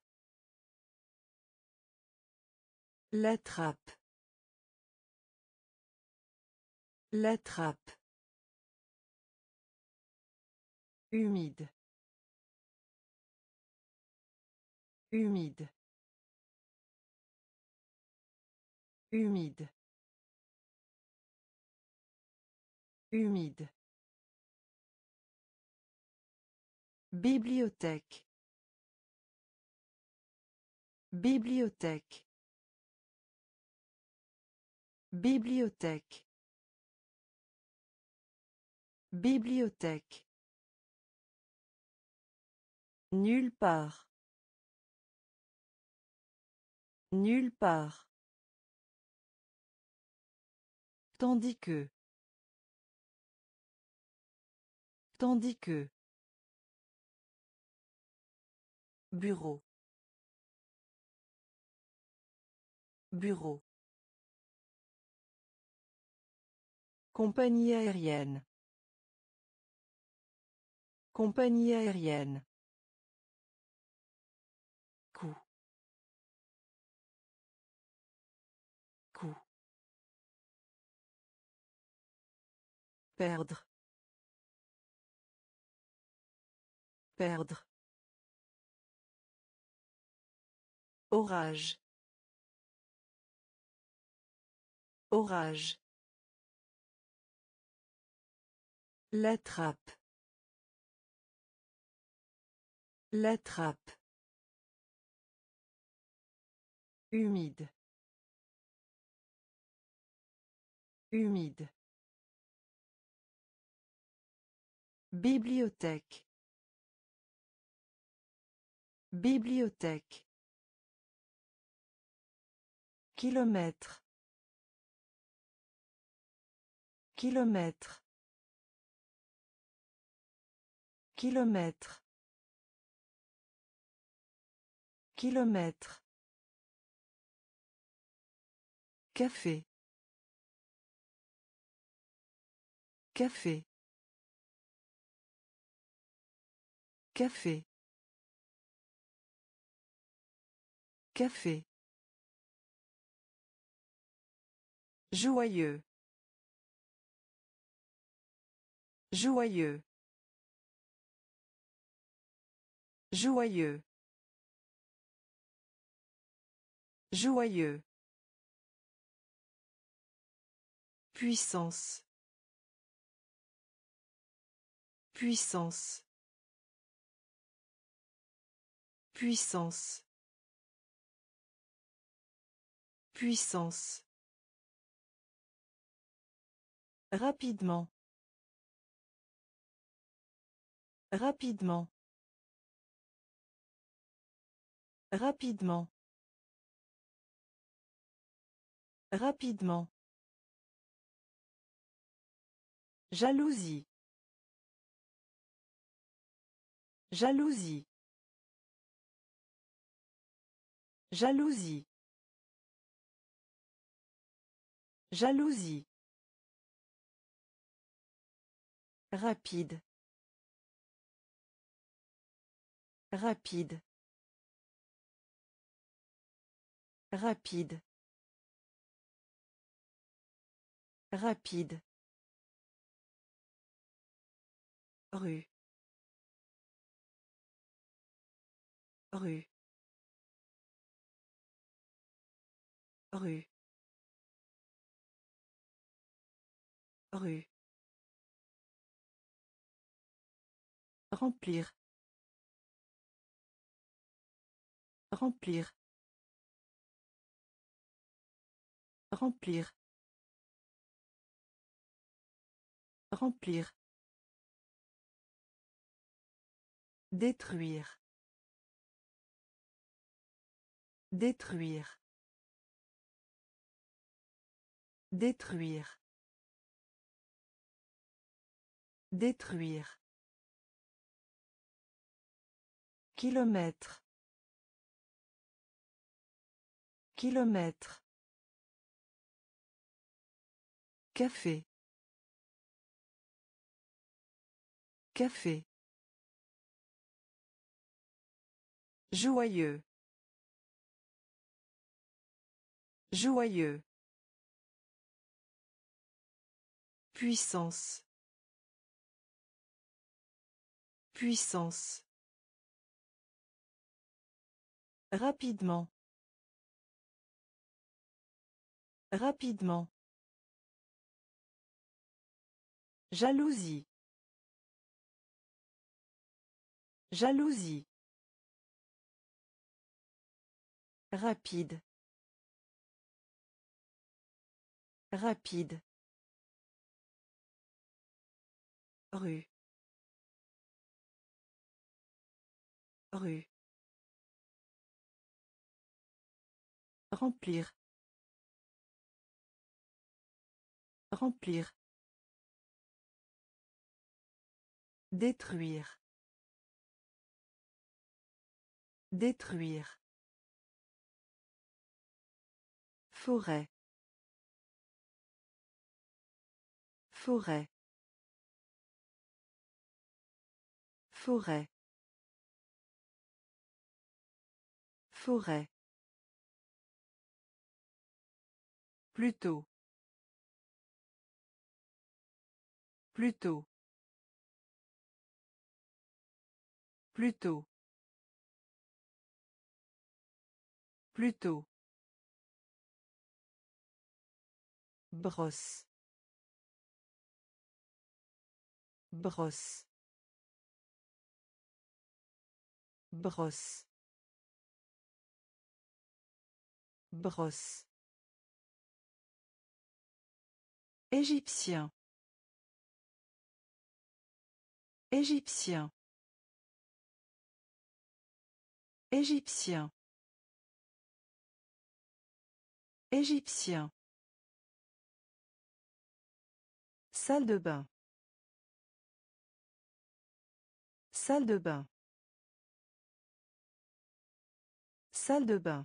A: La trappe. La trappe. Humide. Humide. Humide. Humide. Bibliothèque. Bibliothèque. Bibliothèque. Bibliothèque. Nulle part. Nulle part. Tandis que. Tandis que. Bureau. Bureau. Compagnie aérienne. Compagnie aérienne. Coup. Coup. Perdre. Perdre. Orage. Orage. La trappe. La trappe. Humide. Humide. Bibliothèque. Bibliothèque. Kilomètre. Kilomètre. Kilomètre. Kilomètre. Café. Café. Café. Café. Joyeux. Joyeux. Joyeux. Joyeux. Puissance. Puissance. Puissance. Puissance. Rapidement. Rapidement. Rapidement. Rapidement. Jalousie. Jalousie. Jalousie. Jalousie. Rapide. Rapide. Rapide. Rapide. Rue. Rue. Rue. Rue. Remplir. Remplir. Remplir. Remplir. Détruire. Détruire. Détruire. Détruire. Kilomètre. Kilomètre. Café. Café. Joyeux. Joyeux. Puissance. Puissance. Rapidement. Rapidement. Jalousie. Jalousie. Rapide. Rapide. Rue. Rue. Remplir. Remplir. Détruire. Détruire. Forêt. Forêt. Forêt. Forêt. Plutôt. Plutôt. Plutôt. Plutôt. Brosse. Brosse. Brosse. Brosse. Égyptien. Égyptien. Égyptien. Égyptien. Salle de bain. Salle de bain. Salle de bain.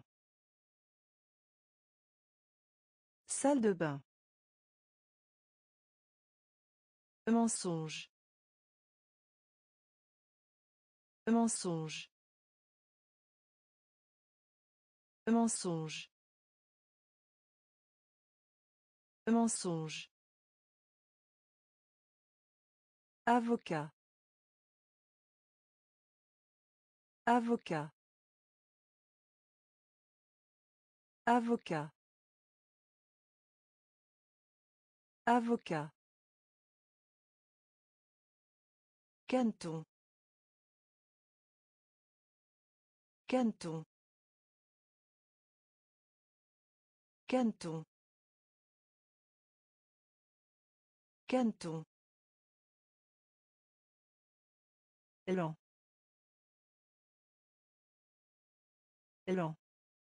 A: Salle de bain. Mensonge. Mensonge. Mensonge. Mensonge. Avocat. Avocat. Avocat. Avocat. Canton. Canton. Canton. Canton. Lent. Lent.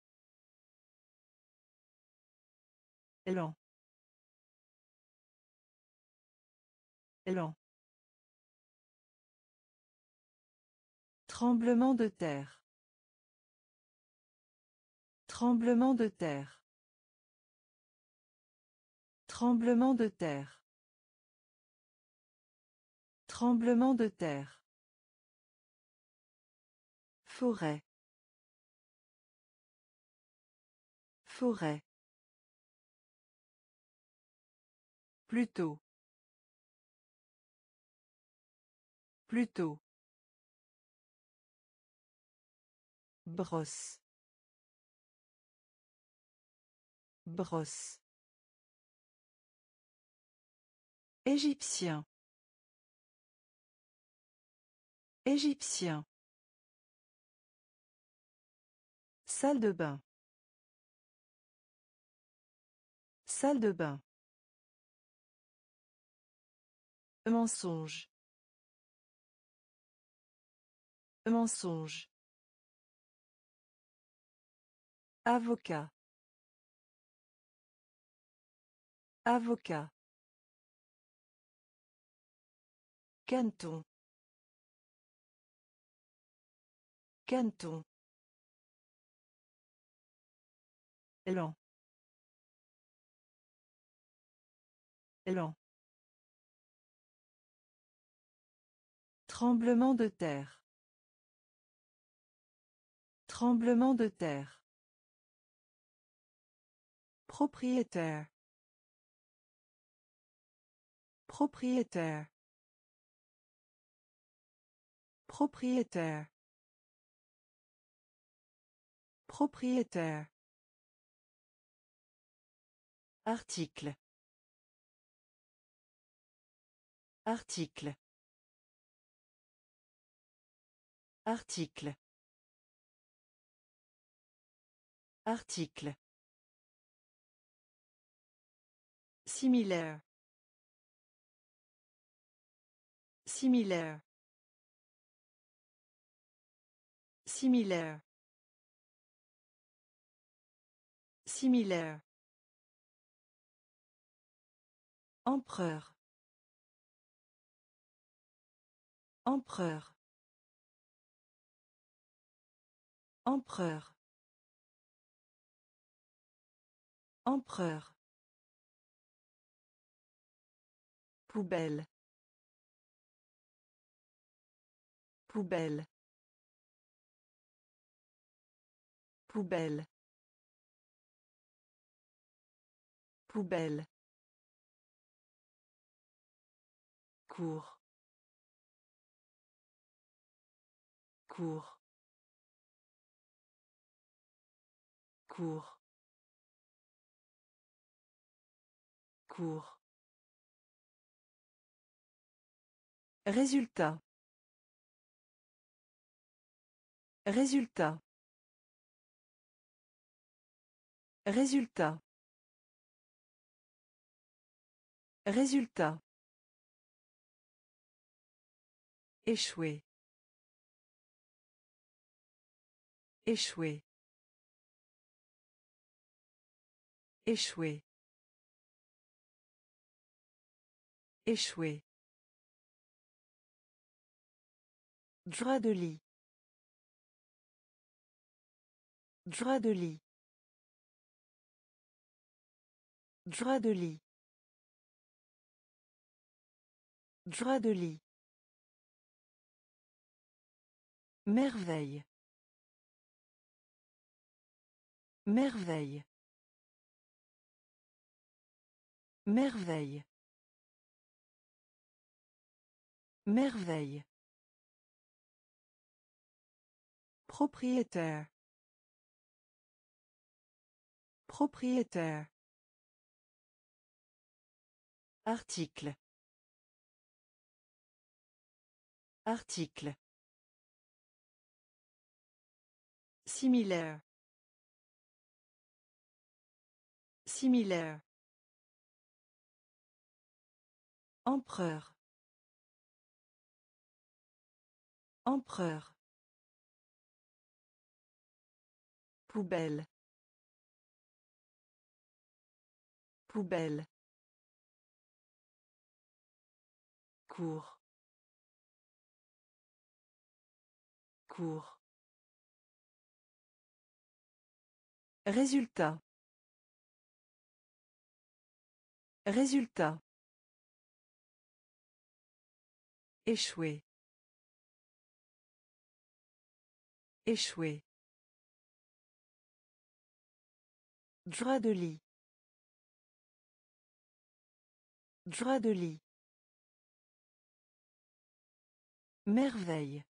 A: Lent. Lent. Tremblement de terre. Tremblement de terre. Tremblement de terre. Tremblement de terre. Forêt. Forêt. Plutôt. Plutôt. Brosse. Brosse. Égyptien. Égyptien. Salle de bain. Salle de bain. Mensonge. Mensonge. Avocat. Avocat. Canton. Canton. Lent. Lent. Tremblement de terre. Tremblement de terre. Propriétaire. Propriétaire. Propriétaire. Propriétaire. Article. Article. Article. Article. Similaire. Similaire. Similaire. Similaire. Empereur. Empereur. Empereur. Empereur. Poubelle. Poubelle. Poubelle. Poubelle. Cours. Cours. Cours. Cours. Résultat. Résultat. Résultat. Résultat. Échouer. Échouer. Échouer. Échouer. Drap de lit. Drap de lit. Drap de lit. Drap de lit. Merveille. Merveille. Merveille. Merveille. Propriétaire. Propriétaire. Article. Article. Similaire. Similaire. Empereur. Empereur. Poubelle. Poubelle. Cours. Cours. Résultat. Résultat. Échouer. Échouer. Drap de lit. Drap de lit. Merveille.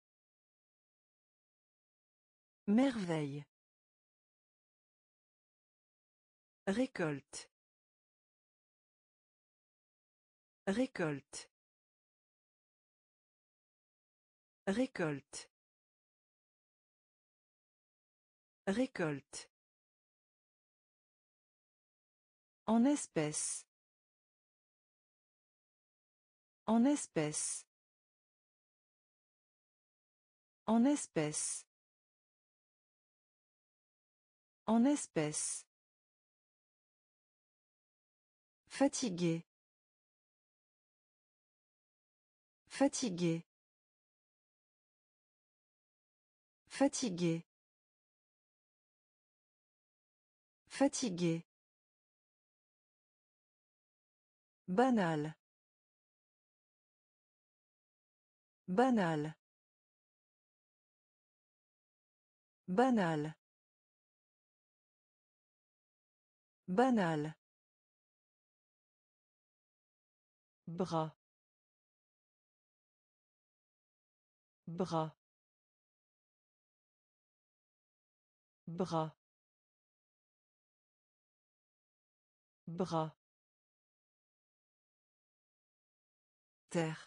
A: Merveille. Récolte. Récolte. Récolte. Récolte. En espèces. En espèces. En espèces. En espèces. Fatigué. Fatigué. Fatigué. Fatigué. Banal. Banal. Banal. Banal. Bras. Bras. Bras. Bras. Terre.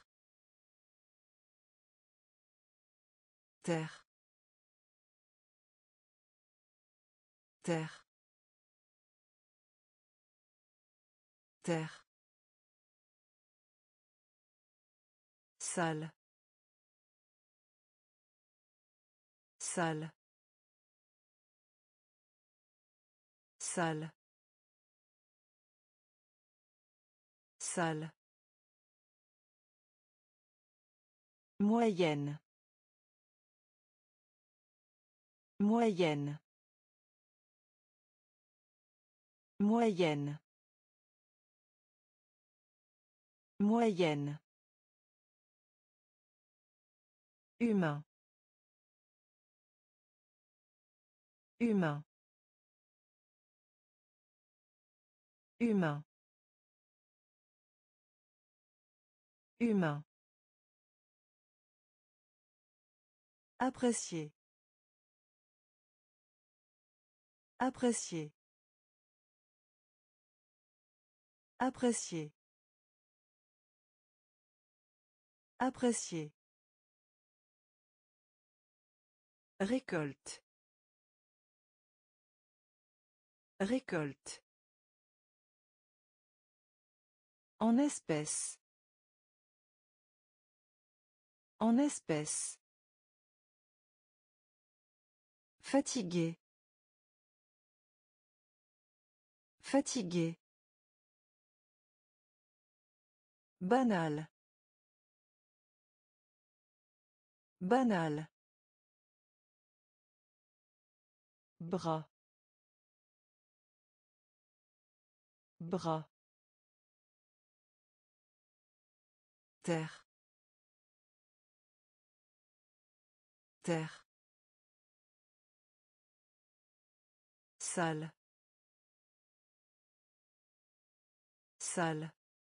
A: Terre. Terre. Terre. Salle. Salle. Salle. Salle. Moyenne. Moyenne. Moyenne. Moyenne. Humain. Humain. Humain. Humain. Apprécier. Apprécier. Apprécier. Apprécier. Récolte. Récolte. En espèces. En espèces. Fatigué. Fatigué. Banal. Banal. Bras. Bras. Terre. Terre. Salle. Salle.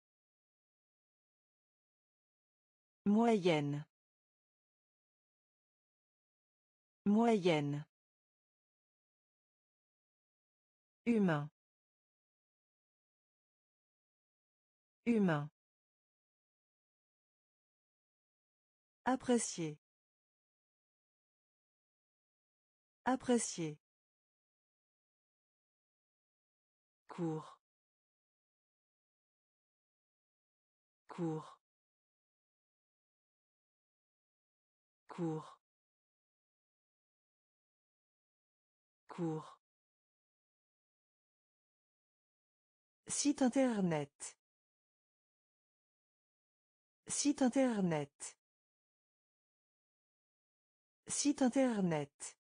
A: Moyenne. Moyenne. Humain. Humain. Apprécier. Apprécier. Cours. Cours. Cours. Cours. Site internet. Site internet. Site internet.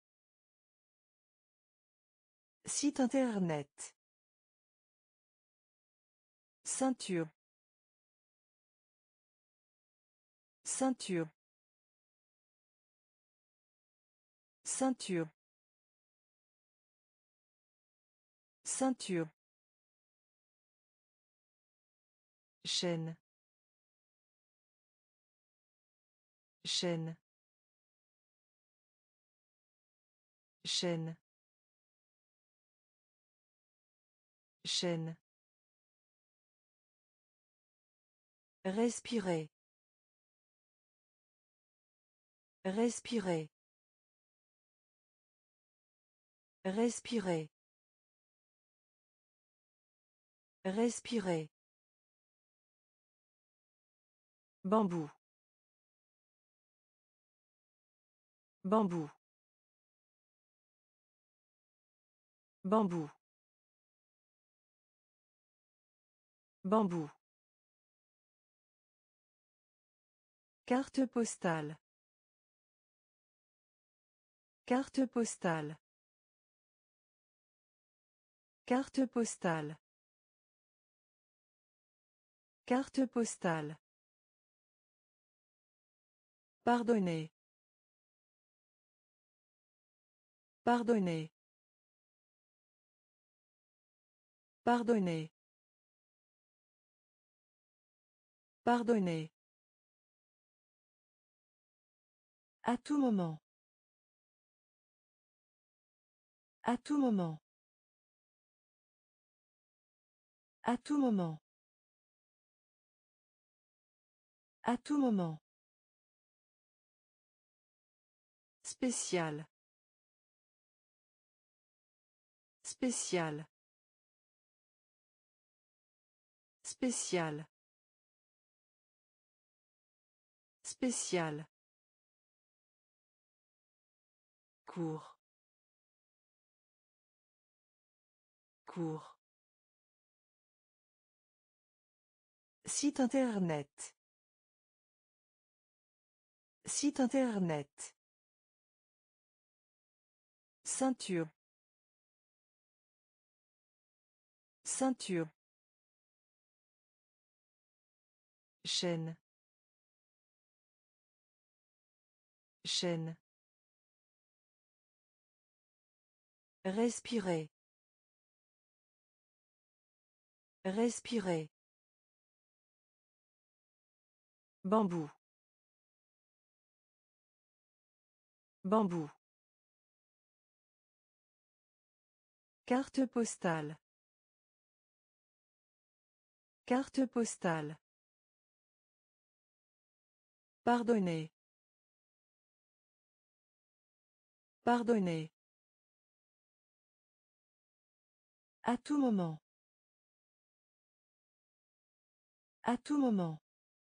A: Site internet. Ceinture. Ceinture. Ceinture. Ceinture. Chaîne. Chaîne. Chaîne. Chaîne. Respirer. Respirer. Respirer. Respirer. Bambou. Bambou. Bambou. Bambou. Carte postale. Carte postale. Carte postale. Carte postale. Pardonnez. Pardonnez. Pardonnez. Pardonnez. À tout moment. À tout moment. À tout moment. À tout moment. Spécial. Spécial. Spécial. Spécial. Cours. Cours. Site internet. Site internet. Ceinture. Ceinture. Chaîne. Chaîne. Respirer. Respirer. Bambou. Bambou. Carte postale. Carte postale. Pardonner. Pardonner. À tout moment. À tout moment.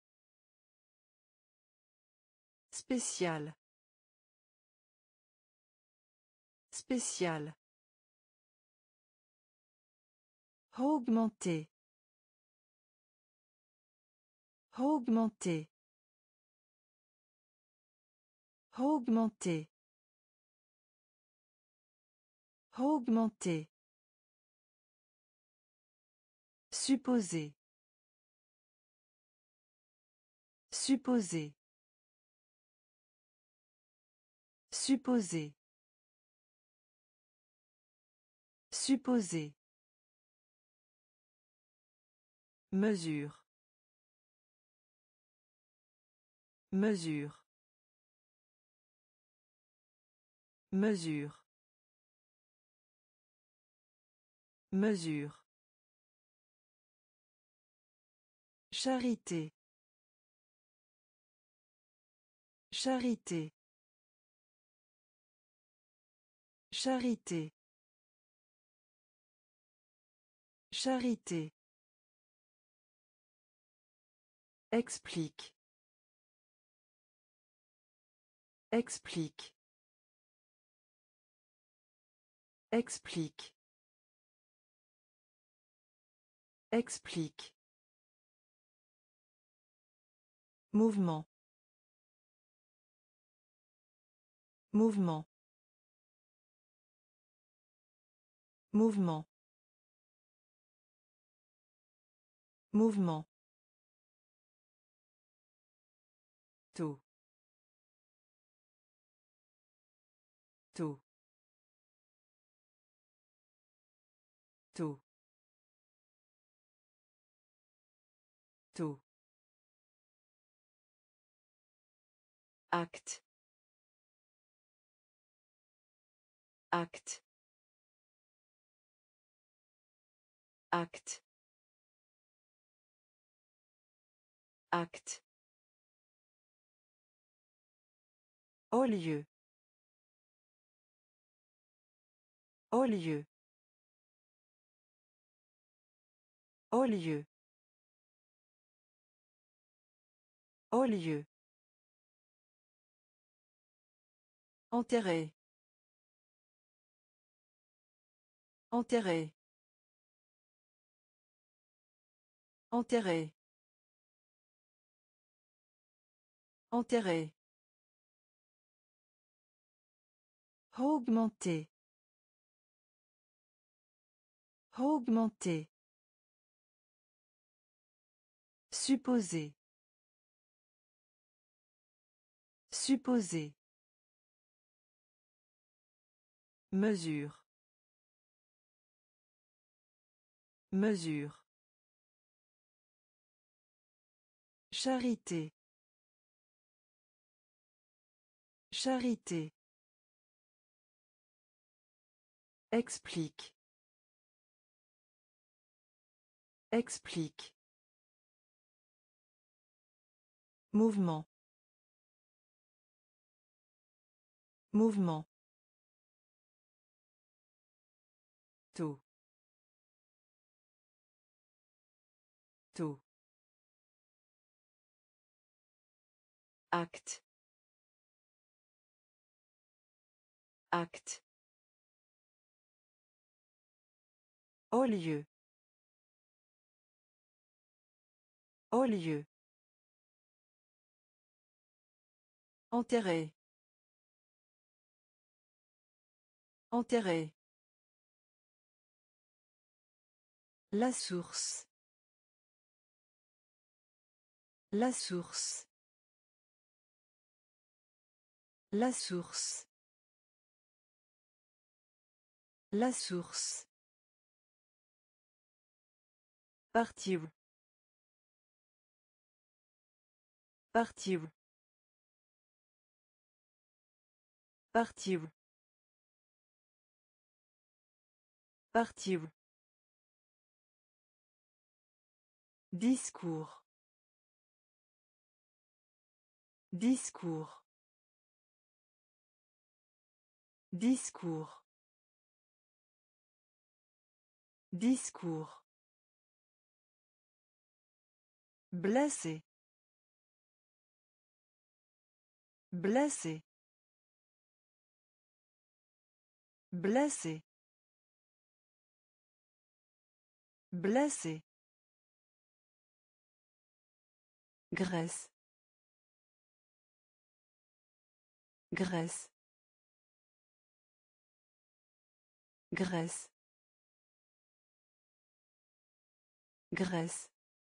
A: Spécial. Spécial. Augmenter. Augmenter. Augmenter. Augmenter. Supposer. Supposer. Supposer. Supposer. Mesure. Mesure. Mesure. Mesure. Charité. Charité. Charité. Charité. Explique. Explique. Explique. Explique. Mouvement. Mouvement. Mouvement. Mouvement. Tôt. Tôt. Tôt. Tôt. Acte. Acte. Acte. Acte. Au lieu. Au lieu. Au lieu. Au lieu. Enterrer. Enterrer. Enterrer. Enterrer. Augmenter. Augmenter. Supposer. Supposer. Mesure. Mesure. Charité. Charité. Explique. Explique. Mouvement. Mouvement. Tôt. Tôt. Acte. Acte. Au lieu. Au lieu. Enterrer. Enterrer. La source. La source. La source. La source. Partir. Partir. Partir. Partir. Discours. Discours. Discours. Discours. Blessé. Blessé. Blessé. Blessé. Graisse. Graisse. Graisse. Graisse.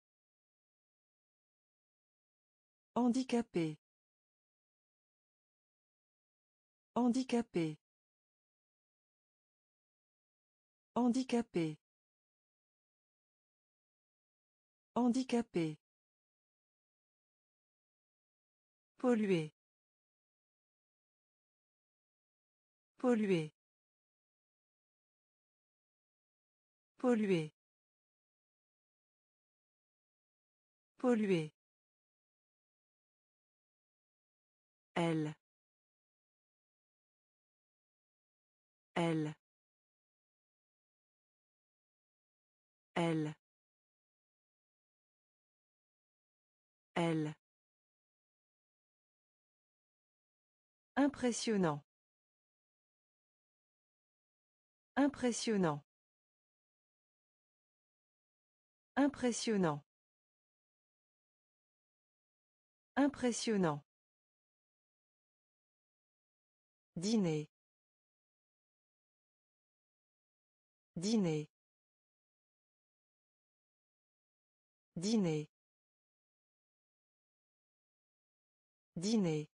A: Handicapé. Handicapé. Handicapé. Handicapé. Polluer. Polluer. Polluer. Polluer. Elle. Elle. Elle. Elle. Impressionnant. Impressionnant. Impressionnant. Impressionnant. Dîner. Dîner. Dîner. Dîner.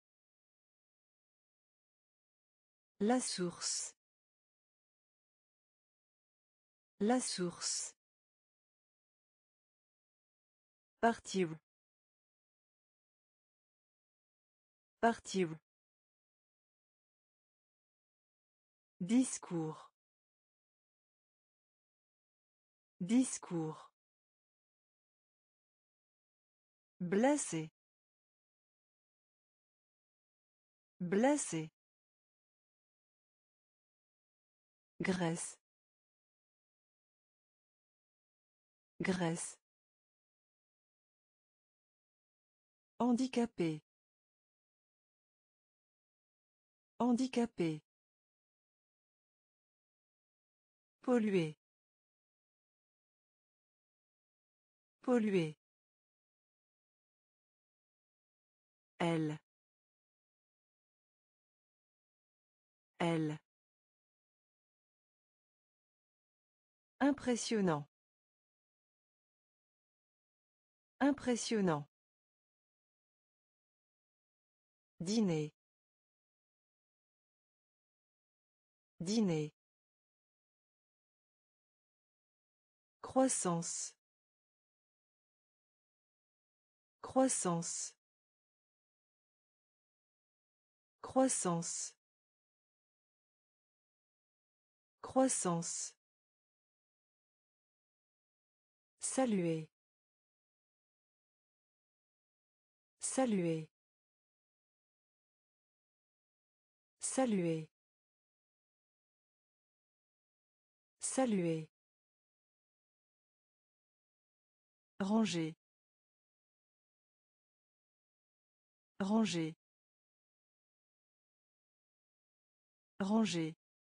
A: La source. La source. Partir. Partir. Discours. Discours. Blessé. Blessé. Graisse. Graisse. Handicapé. Handicapé. Polluer. Polluer. Elle. Elle. Impressionnant. Impressionnant. Dîner. Dîner. Croissance. Croissance. Croissance. Croissance. Saluer. Saluer. Saluer. Saluer. Ranger. Ranger. Ranger.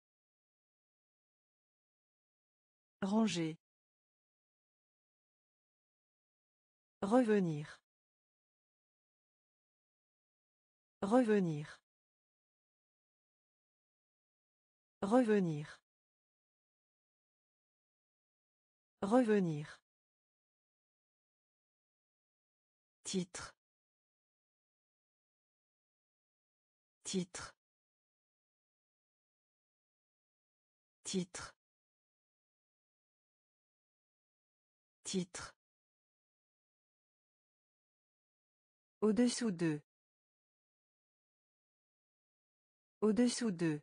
A: Ranger. Revenir. Revenir. Revenir. Revenir. Titre. Titre. Titre. Titre. Au-dessous d'eux. Au-dessous d'eux.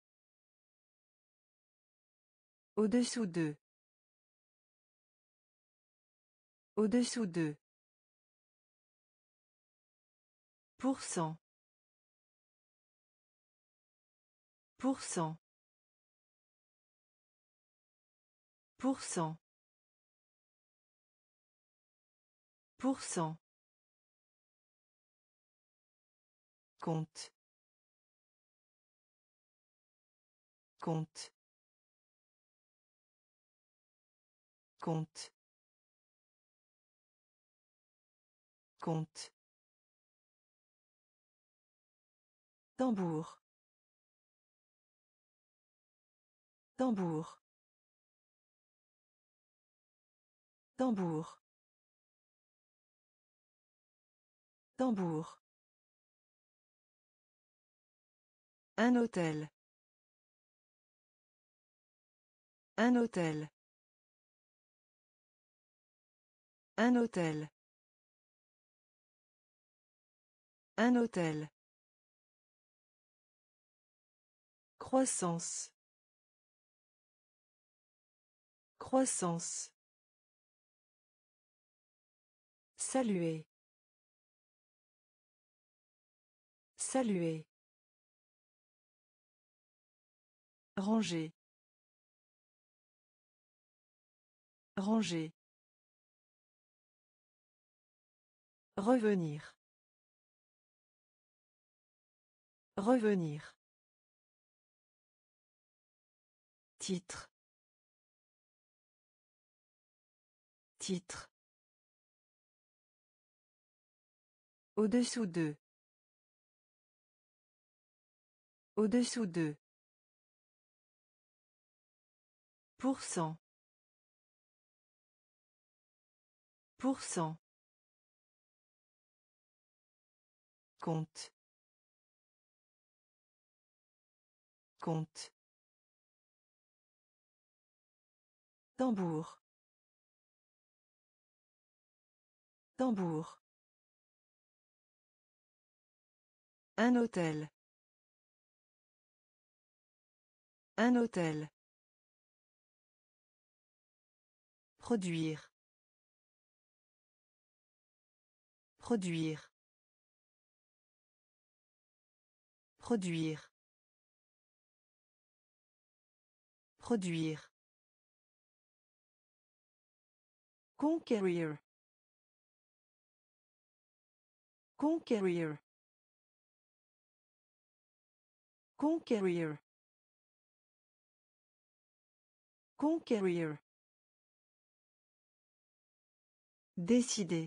A: Au-dessous d'eux. Au-dessous d'eux. Pour cent. Pour cent. Pour cent. Pour cent. Compte. Compte. Compte. Compte. Tambour. Tambour. Tambour. Tambour. Un hôtel. Un hôtel. Un hôtel. Un hôtel. Croissance. Croissance. Saluer. Saluer. Ranger. Ranger. Revenir. Revenir. Titre. Titre. Au-dessous d'eux. Au-dessous d'eux. Pour cent. Pour cent. Compte. Compte. Tambour. Tambour. Un hôtel. Un hôtel. Produire. Produire. Produire. Produire. Conquérir. Conquérir. Conquérir. Conquérir. Décider.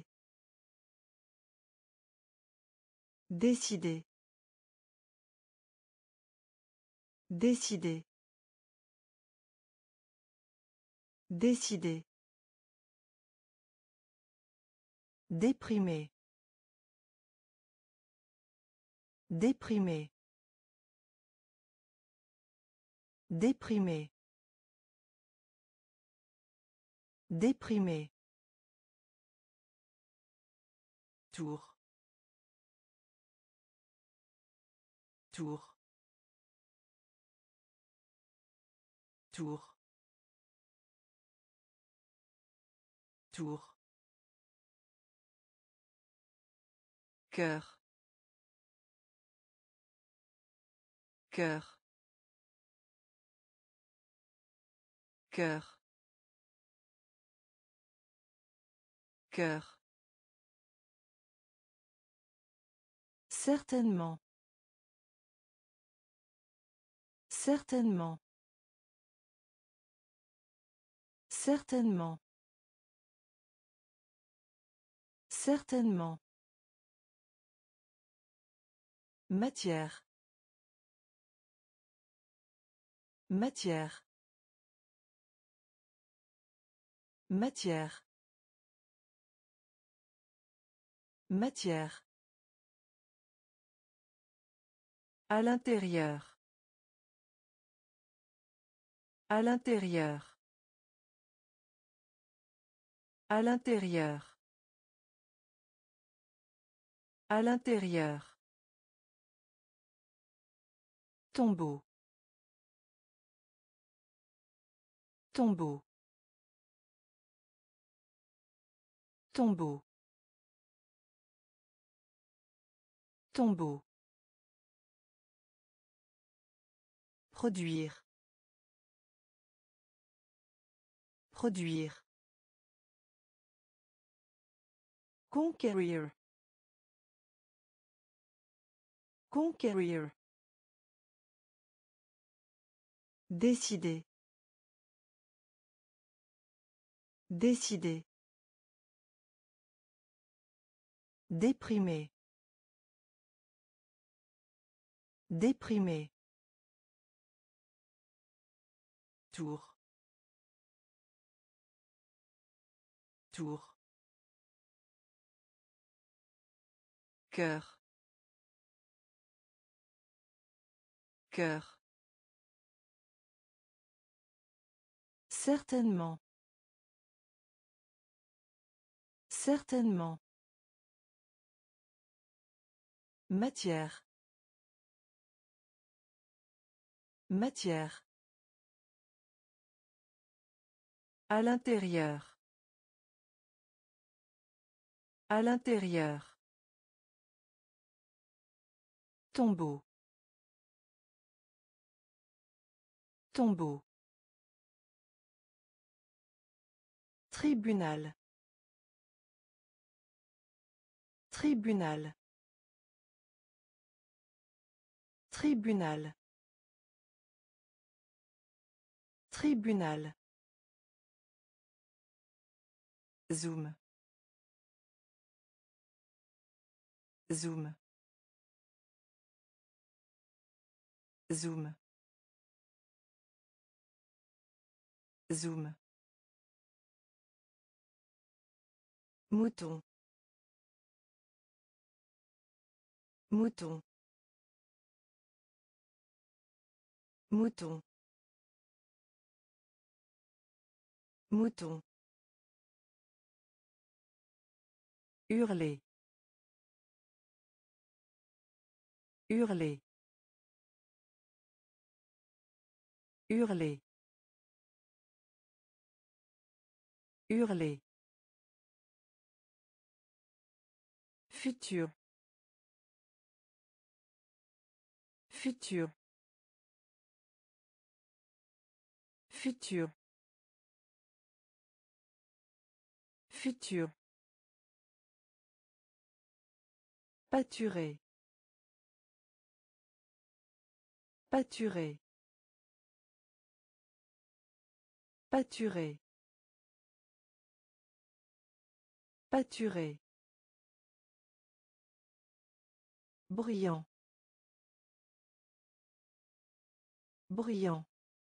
A: Décider. Décider. Décider. Déprimé. Déprimé. Déprimé. Déprimé. Tour. Tour. Tour. Tour. Cœur. Cœur. Cœur. Cœur. Certainement. Certainement. Certainement. Certainement. Matière. Matière. Matière. Matière. À l'intérieur. À l'intérieur. À l'intérieur. À l'intérieur. Tombeau. Tombeau. Tombeau. Tombeau. Produire. Produire. Conquérir. Conquérir. Décider. Décider. Déprimer. Déprimer. Tour. Tour. Cœur. Cœur. Certainement. Certainement. Matière. Matière. À l'intérieur. À l'intérieur. Tombeau. Tombeau. Tribunal. Tribunal. Tribunal. Tribunal. Zoom. Zoom. Zoom. Zoom. Mouton. Mouton. Mouton. Mouton. Hurler. Hurler. Hurler. Hurler. Futur. Futur. Futur. Futur. Pâturer. Pâturer. Pâturer. Pâturer. Bruyant. Bruyant.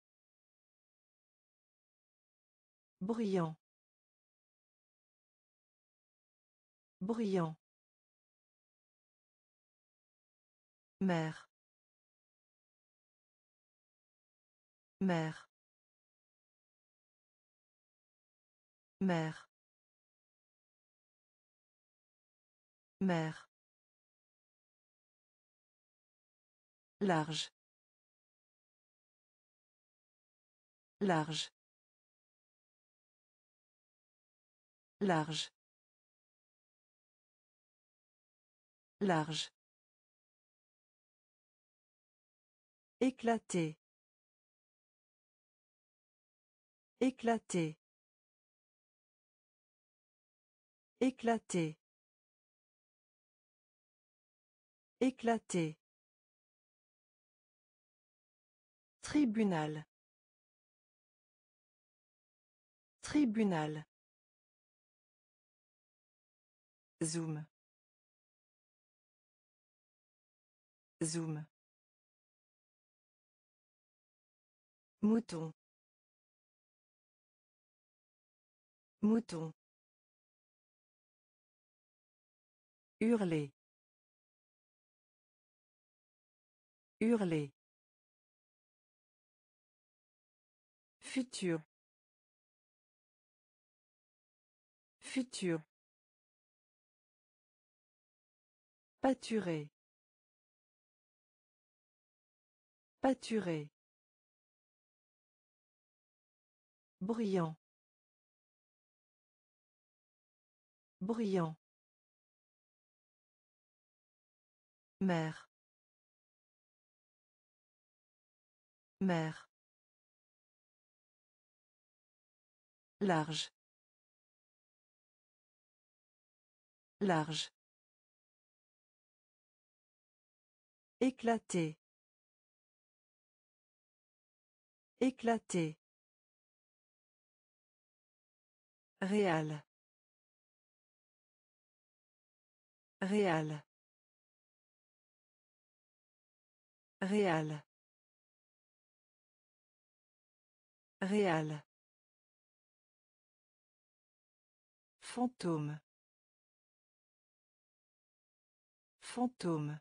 A: Bruyant. Bruyant. Mère. Mère. Mère. Mère. Large. Large. Large. Large. Éclater. Éclater. Éclater. Éclater. Tribunal. Tribunal. Zoom. Zoom. Mouton. Mouton. Hurler. Hurler. Futur. Futur. Pâturer. Pâturer. Bruyant. Bruyant. Mère. Mère. Large. Large. Éclater. Éclater. Réal. Réal. Réal. Réal. Fantôme. Fantôme.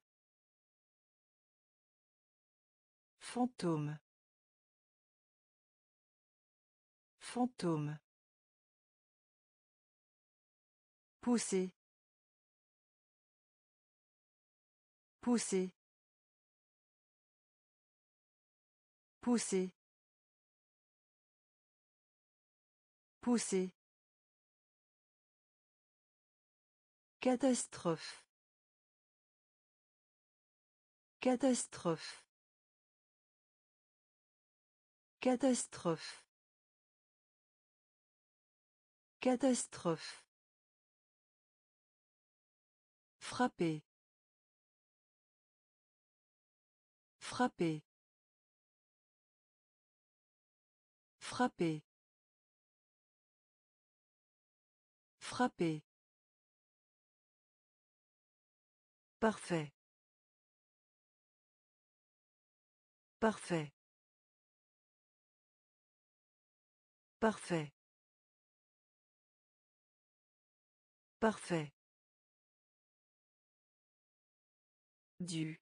A: Fantôme. Fantôme. Pousser. Pousser. Pousser. Pousser. Catastrophe. Catastrophe. Catastrophe. Catastrophe. Frapper. Frapper. Frapper. Frapper. Parfait. Parfait. Parfait. Parfait. Du.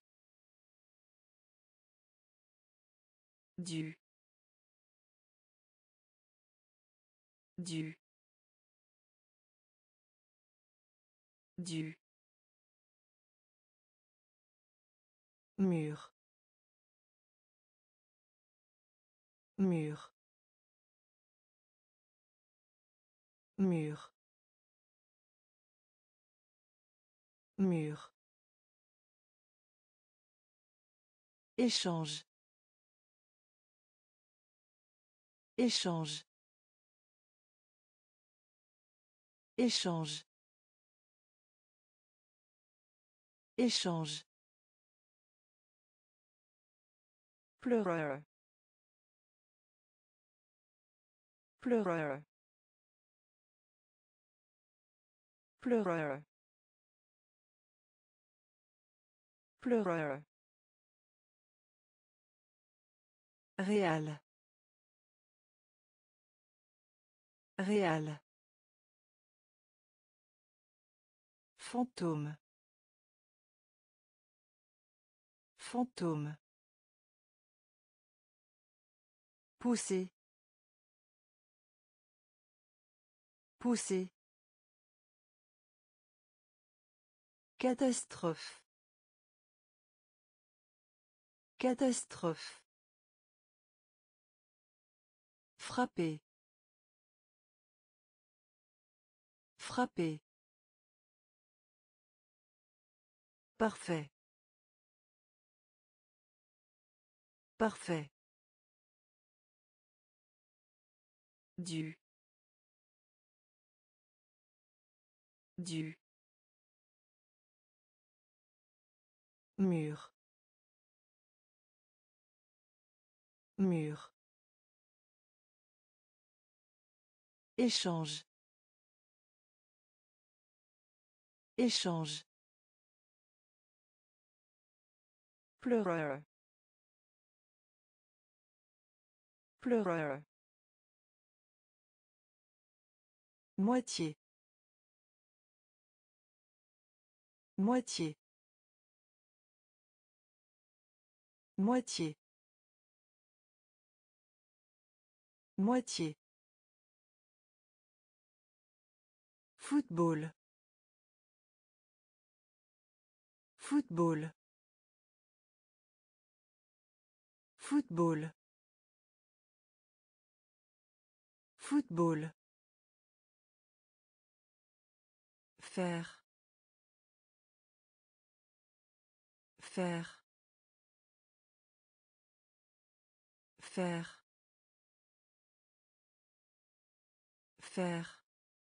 A: Du. Du. Du. Mur. Mur. Mur. Mur. Échange. Échange. Échange. Échange. Pleureur. Pleureur. Pleureur. Pleureur. Réal. Réal. Fantôme. Fantôme. Pousser. Pousser. Catastrophe. Catastrophe. Frapper. Frapper. Parfait. Parfait. Du. Du. Mur. Mur. Échange. Échange. Pleureur. Pleureur. Moitié. Moitié. Moitié. Moitié. Football. Football. Football. Football. Faire. Faire. Faire. Faire.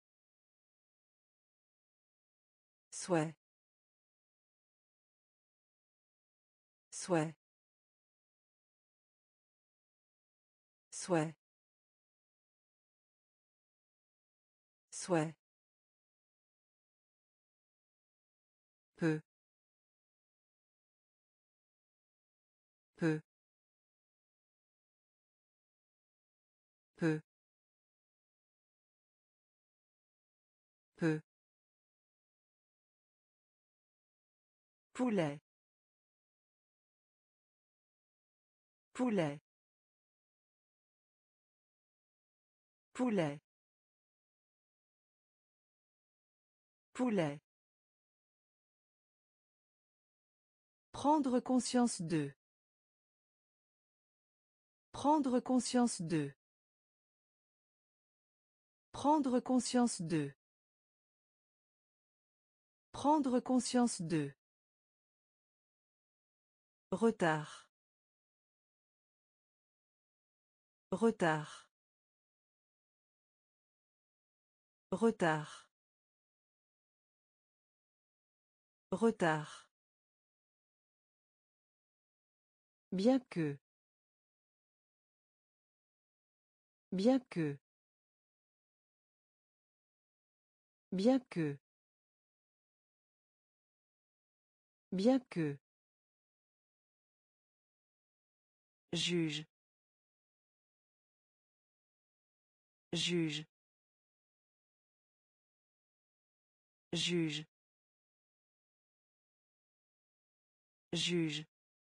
A: Souhait. Souhait. Souhait. Souhait. Peu. Peu. Peu. Peu. Poulet. Poulet. Poulet. Poulet. Prendre conscience de. Prendre conscience de. Prendre conscience de. Prendre conscience de. Retard. Retard. Retard. Retard. Bien que. Bien que. Bien que. Bien que. Juge. Juge. Juge. Juge.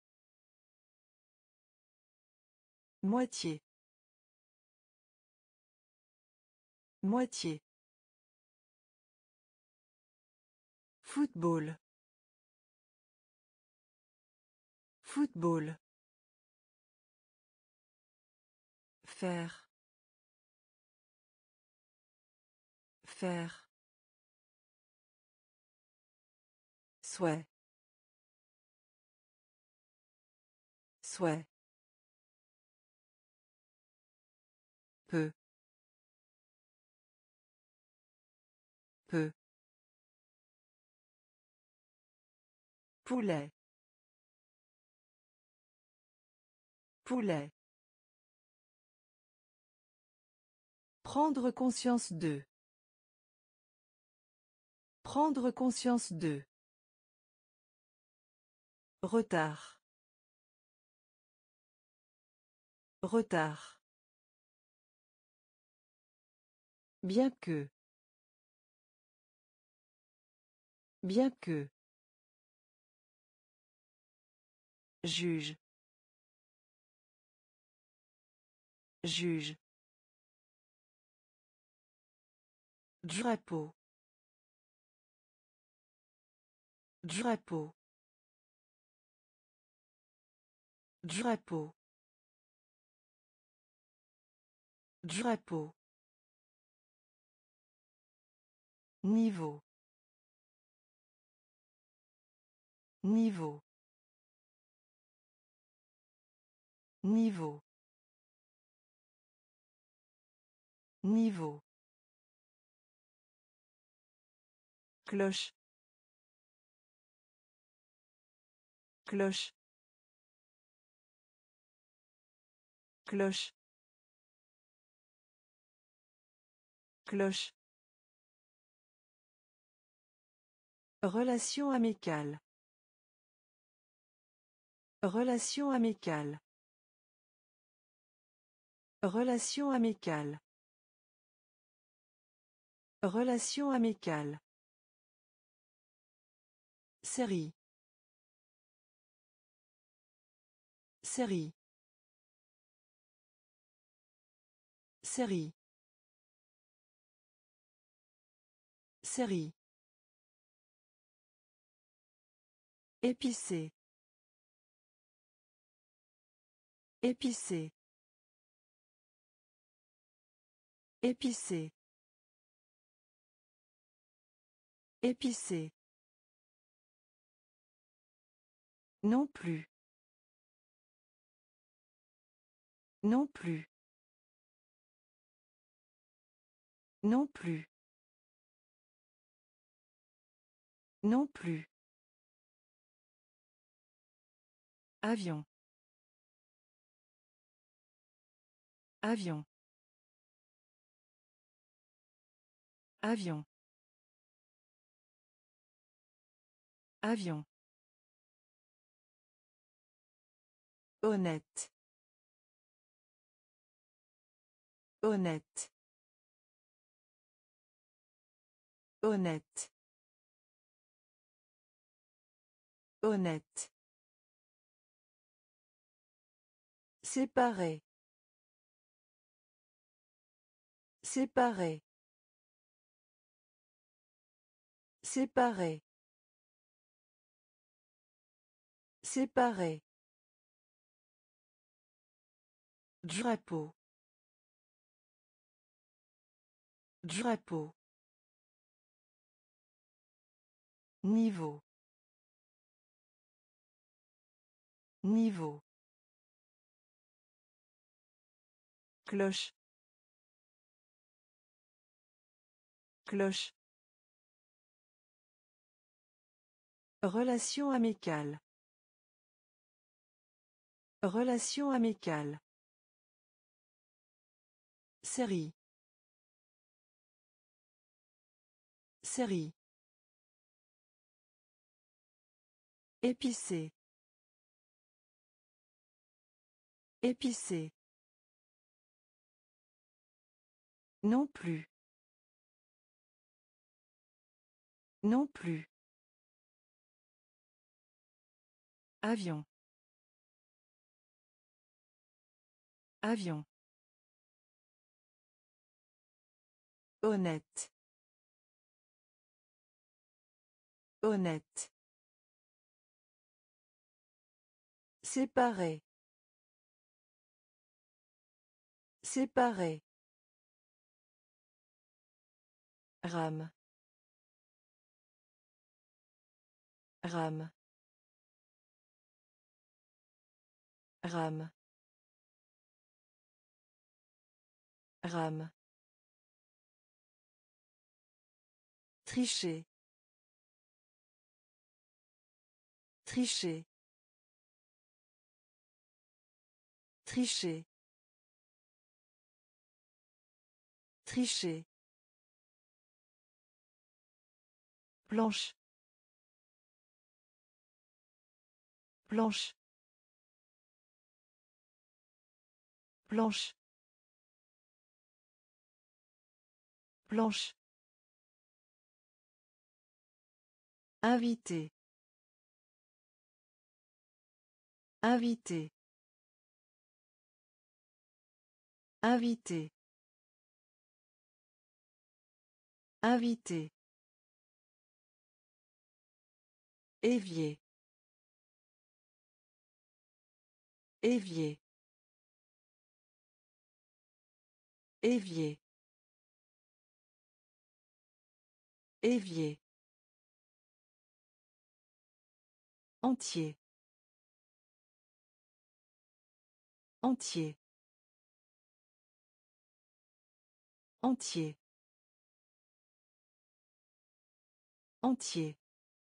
A: Moitié. Moitié. Football. Football. Faire. Faire. Souhait. Souhait. Peu. Peu. Poulet. Poulet. Prendre conscience de. Prendre conscience de. Retard. Retard. Bien que. Bien que. Juge. Juge. Drapeau. Drapeau. Drapeau. Drapeau. Niveau. Niveau. Niveau. Niveau. Cloche. Cloche. Cloche. Cloche. Relation amicale. Relation amicale. Relation amicale. Relation amicale. Série. Série. Série. Série. Épicé. Épicé. Épicé. Épicé. Non plus. Non plus. Non plus. Non plus. Avion. Avion. Avion. Avion. Honnête. Honnête. Honnête. Honnête. Séparé. Séparé. Séparé. Séparé. Drapeau. Drapeau. Niveau. Niveau. Cloche. Cloche. Relation amicale. Relation amicale. Série. Série. Épicé. Épicé. Non plus. Non plus. Avion. Avion. Honnête. Honnête. Séparé. Séparé. Rame. Rame. Rame. Rame. Tricher. Tricher. Tricher. Tricher. Planche. Planche. Planche. Planche. Invité. Invité. Invité. Invité. Évier. Évier. Évier. Évier. Entier. Entier. Entier. Entier.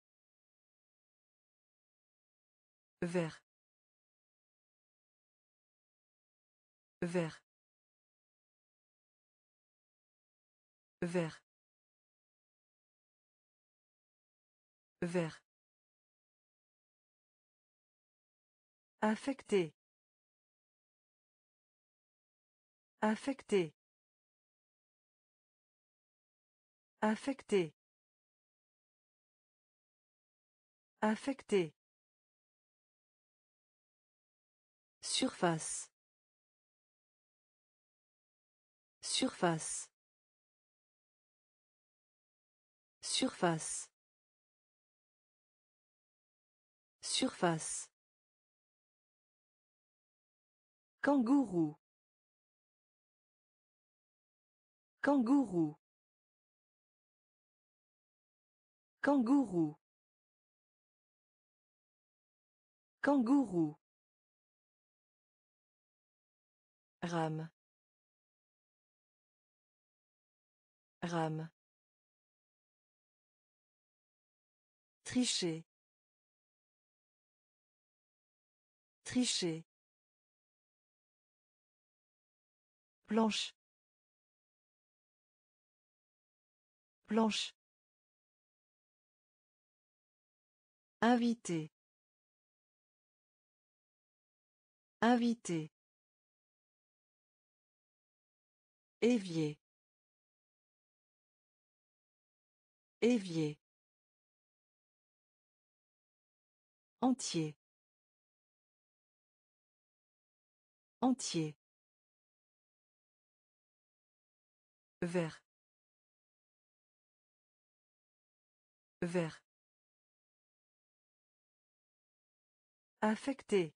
A: Vert. Vert. Vert. Vert. Affecté. Affecté. Affecté. Affecté. Surface. Surface. Surface. Surface. Kangourou. Kangourou. Kangourou. Kangourou. Rame. Rame. Tricher. Tricher. Planche. Planche. Invité. Invité. Évier. Évier. Entier. Entier. Vert. Vert. Affecté.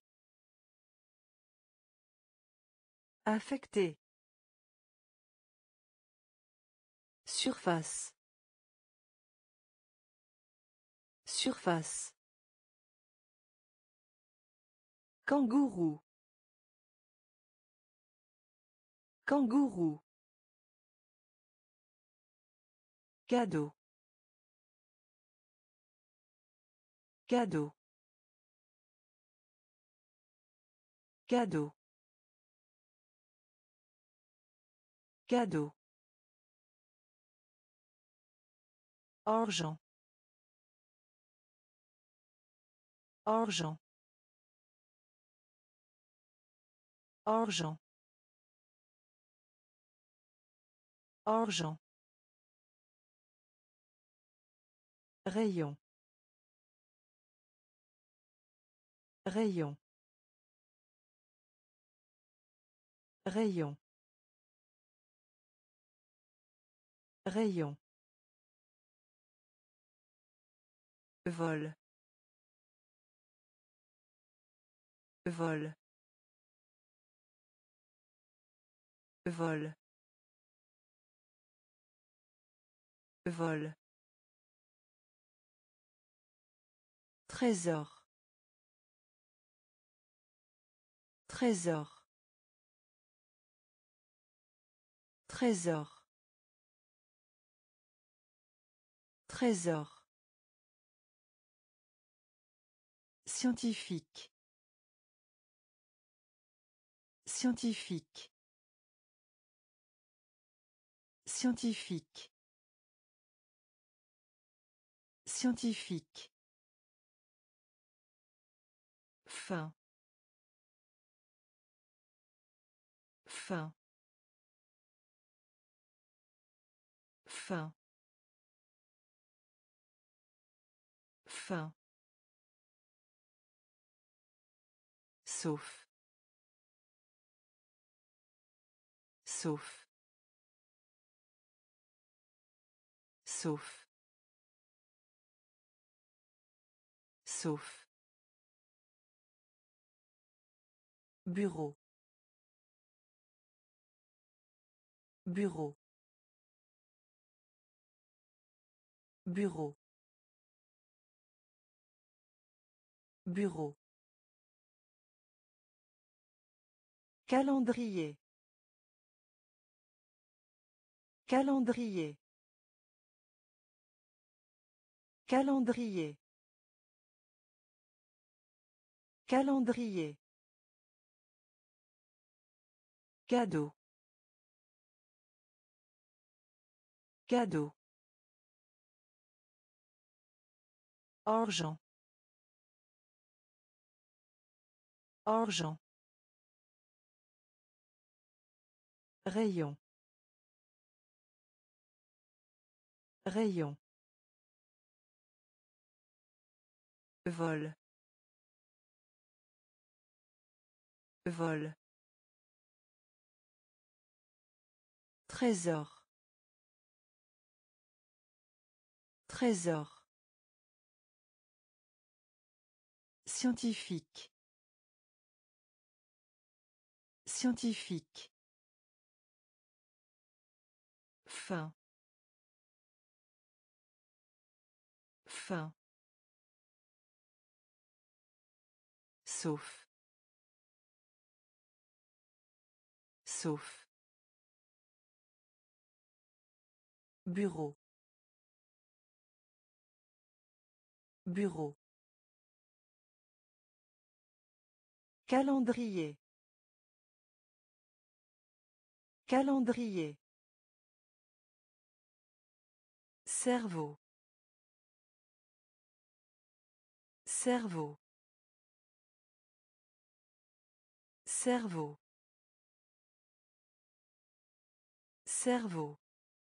A: Affecté. Surface. Surface. Kangourou. Kangourou. Cadeau. Cadeau. Cadeau. Cadeau. Argent. Argent. Argent. Argent. Rayon. Rayon. Rayon. Rayon. Vol. Vol. Vol. Vol. Trésor. Trésor. Trésor. Trésor. Scientifique. Scientifique. Scientifique. Scientifique. Fin. Fin. Fin. Fin. Sauf. Sauf. Sauf. Sauf. Bureau. Bureau. Bureau. Bureau. Calendrier. Calendrier. Calendrier. Calendrier. Cadeau. Cadeau. Argent. Argent. Rayon. Rayon. Vol. Vol. Trésor. Trésor. Scientifique. Scientifique. Fin. Fin. Sauf. Sauf. Bureau. Bureau. Calendrier. Calendrier. Cerveau. Cerveau. Cerveau. Cerveau.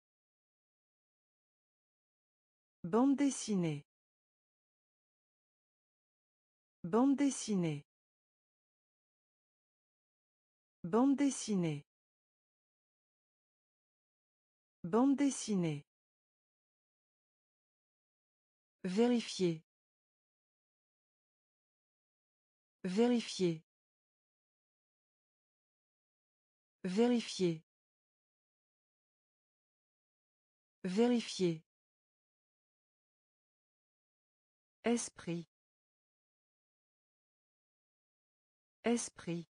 A: Bande dessinée. Bande dessinée. Bande dessinée. Bande dessinée. Vérifier. Vérifier. Vérifier. Vérifier. Esprit. Esprit.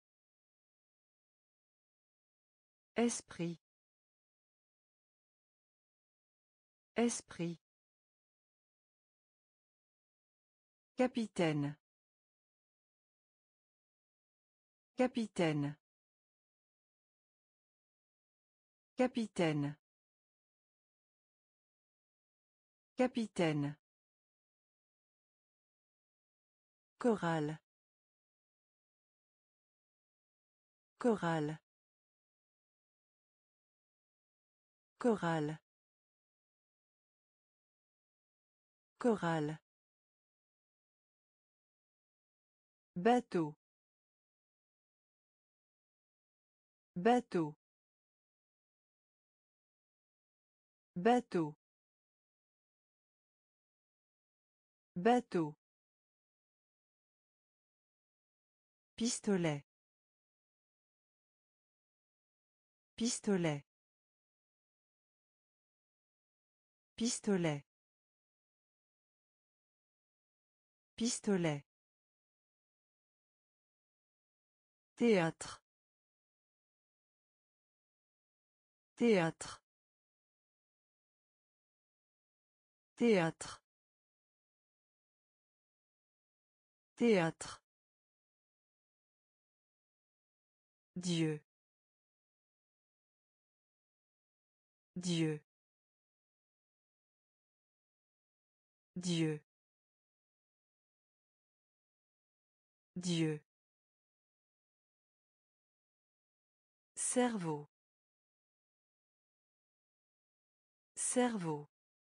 A: Esprit. Esprit. Capitaine. Capitaine. Capitaine. Capitaine. Chorale. Chorale. Chorale. Chorale. Bateau. Bateau. Bateau. Bateau. Pistolet. Pistolet. Pistolet. Pistolet. Théâtre. Théâtre. Théâtre. Théâtre. Dieu. Dieu. Dieu. Dieu. Cerveau. Cerveau.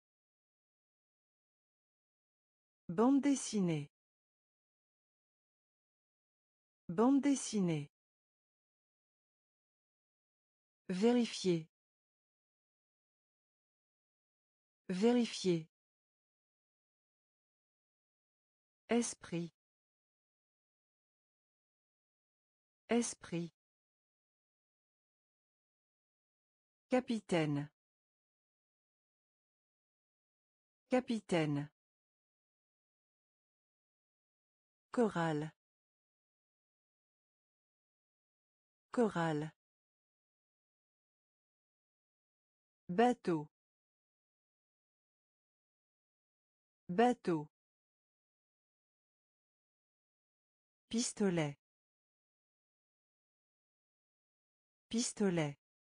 A: Bande dessinée. Bande dessinée. Vérifier. Vérifier. Esprit. Esprit. Capitaine. Capitaine. Chorale. Chorale. Bateau. Bateau. Pistolet. Pistolet.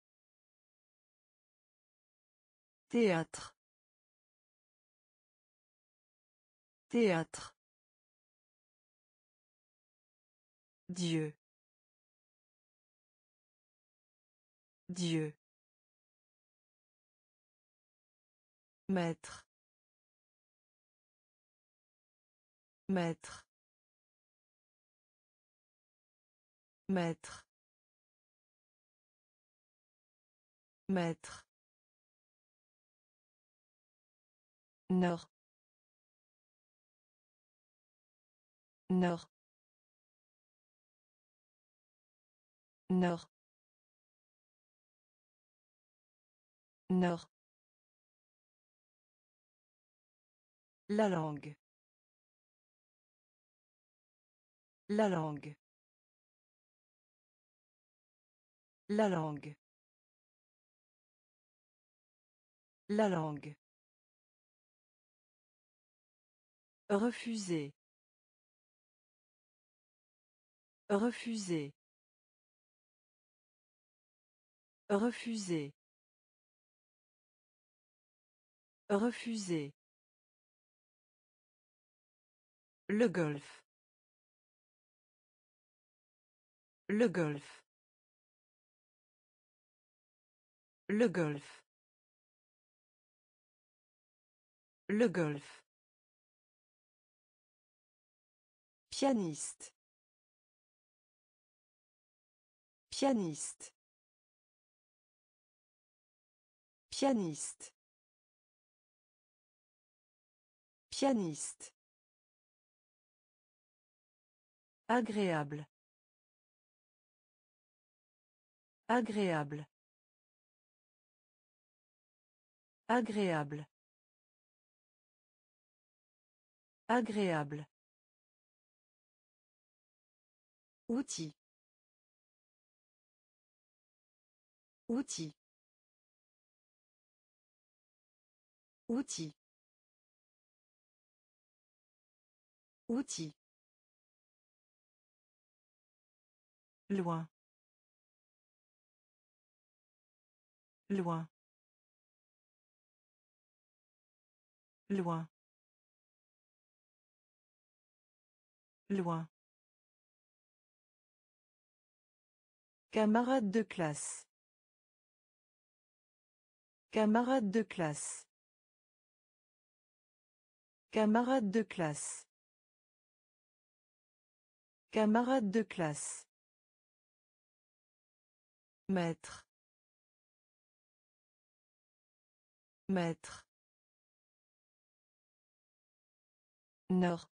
A: Théâtre. Théâtre. Dieu. Dieu. Maître. Maître. Maître. Maître. Nord. Nord. Nord. Nord. La langue. La langue. La langue. La langue. Refuser. Refuser. Refuser. Refuser. Le golf. Le golf. Le golf. Le golf. Pianiste. Pianiste. Pianiste. Pianiste. Agréable. Agréable. Agréable. Agréable. Outil. Outil. Outil. Outil. Loin. Loin. Loin. Loin. Camarade de classe. Camarade de classe. Camarade de classe. Camarade de classe. Maître. Maître. Nord.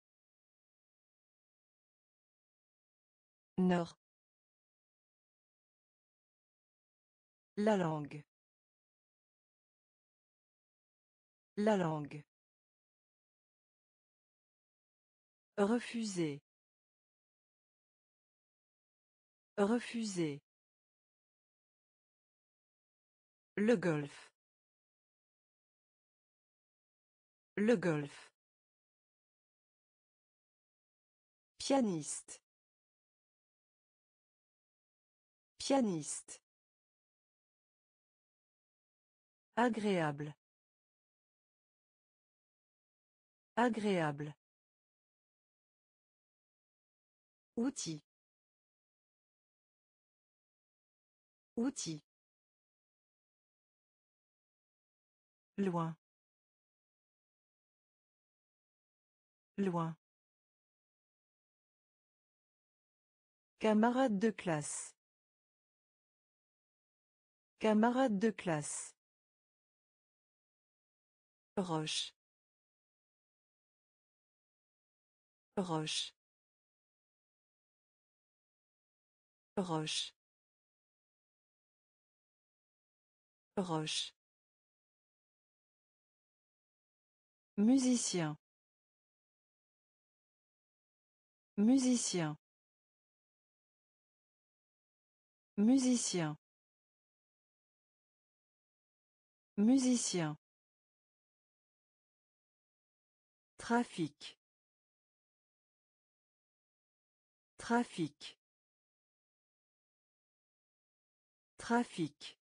A: Nord. La langue. La langue. Refuser. Refuser. Le golf. Le golf. Pianiste. Pianiste. Agréable. Agréable. Outil. Outil. Loin. Loin. Camarade de classe. Camarade de classe. Roche. Roche. Roche. Roche. Musicien. Musicien. Musicien. Musicien. Trafic. Trafic. Trafic.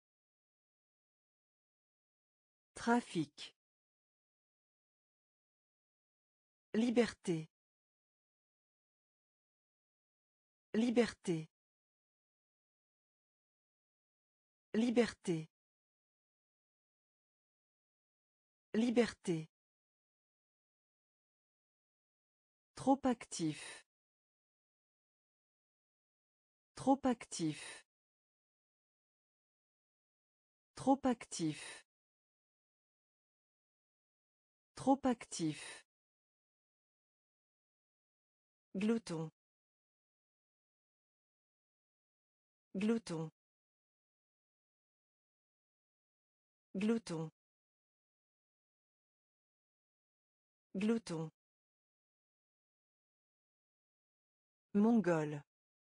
A: Trafic. Liberté. Liberté. Liberté. Liberté. Trop actif. Trop actif. Trop actif. Trop actif. Glouton. Glouton. Glouton. Glouton. Mongol.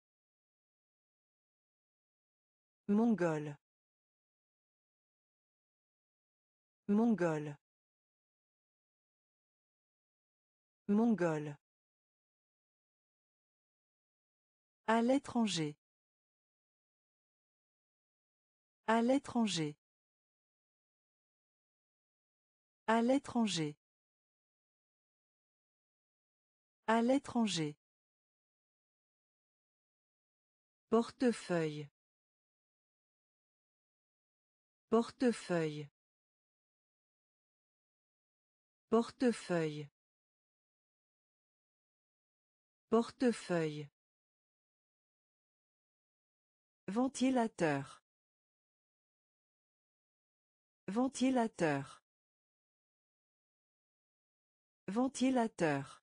A: Mongol. Mongol. Mongol. À l'étranger. À l'étranger. À l'étranger. À l'étranger. Portefeuille. Portefeuille. Portefeuille. Portefeuille. Ventilateur. Ventilateur. Ventilateur.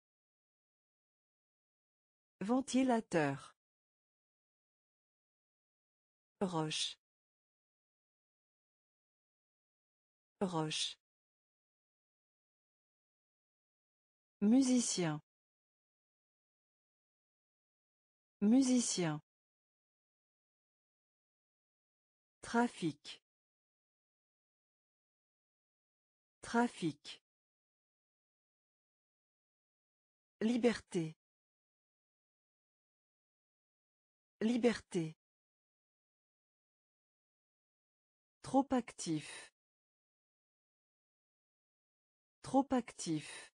A: Ventilateur. Roche. Roche. Musicien. Musicien. Trafic. Trafic. Liberté. Liberté. Trop actif. Trop actif.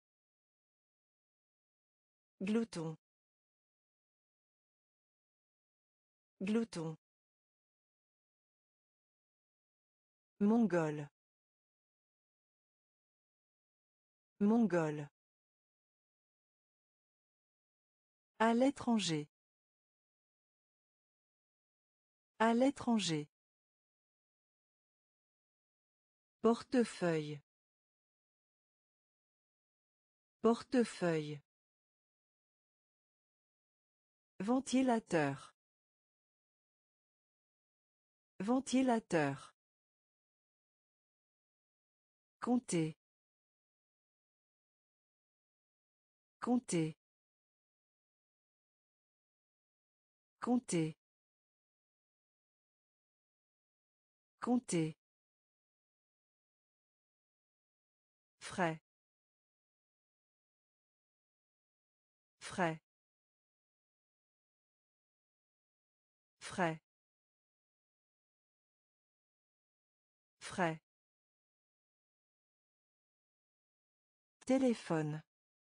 A: Glouton. Glouton. Mongol. Mongol. À l'étranger. À l'étranger. Portefeuille. Portefeuille. Ventilateur. Ventilateur. Compter. Compter. Compter. Compter. Frais. Frais. Frais. Frais. Téléphone.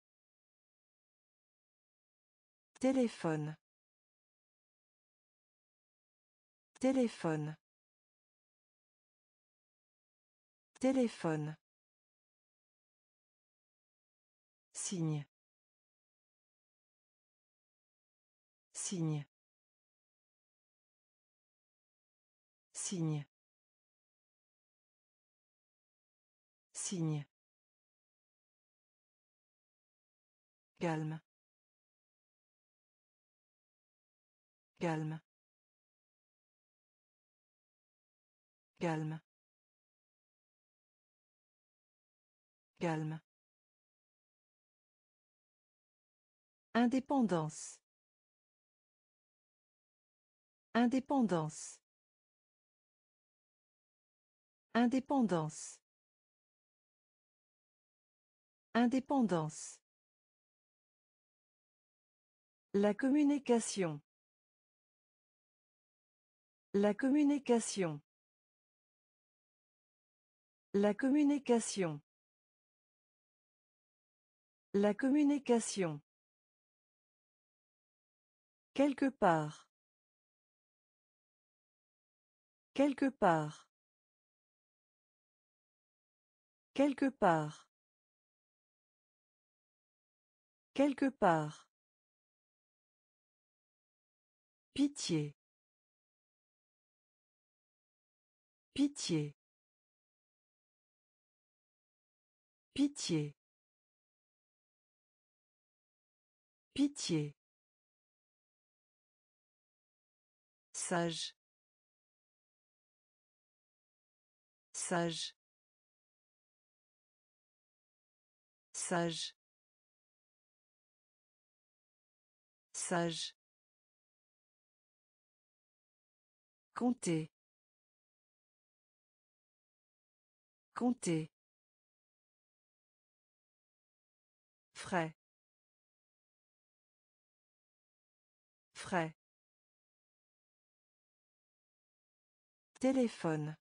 A: Téléphone. Téléphone. Téléphone. Signe. Signe. Signe. Signe. Calme. Calme. Calme. Calme. Indépendance. Indépendance. Indépendance. Indépendance. La communication. La communication. La communication. La communication. Quelque part. Quelque part. Quelque part. Quelque part. Pitié. Pitié. Pitié. Pitié. Sage. Sage. Sage. Sage. Compter. Compter. Frais. Frais. Téléphone.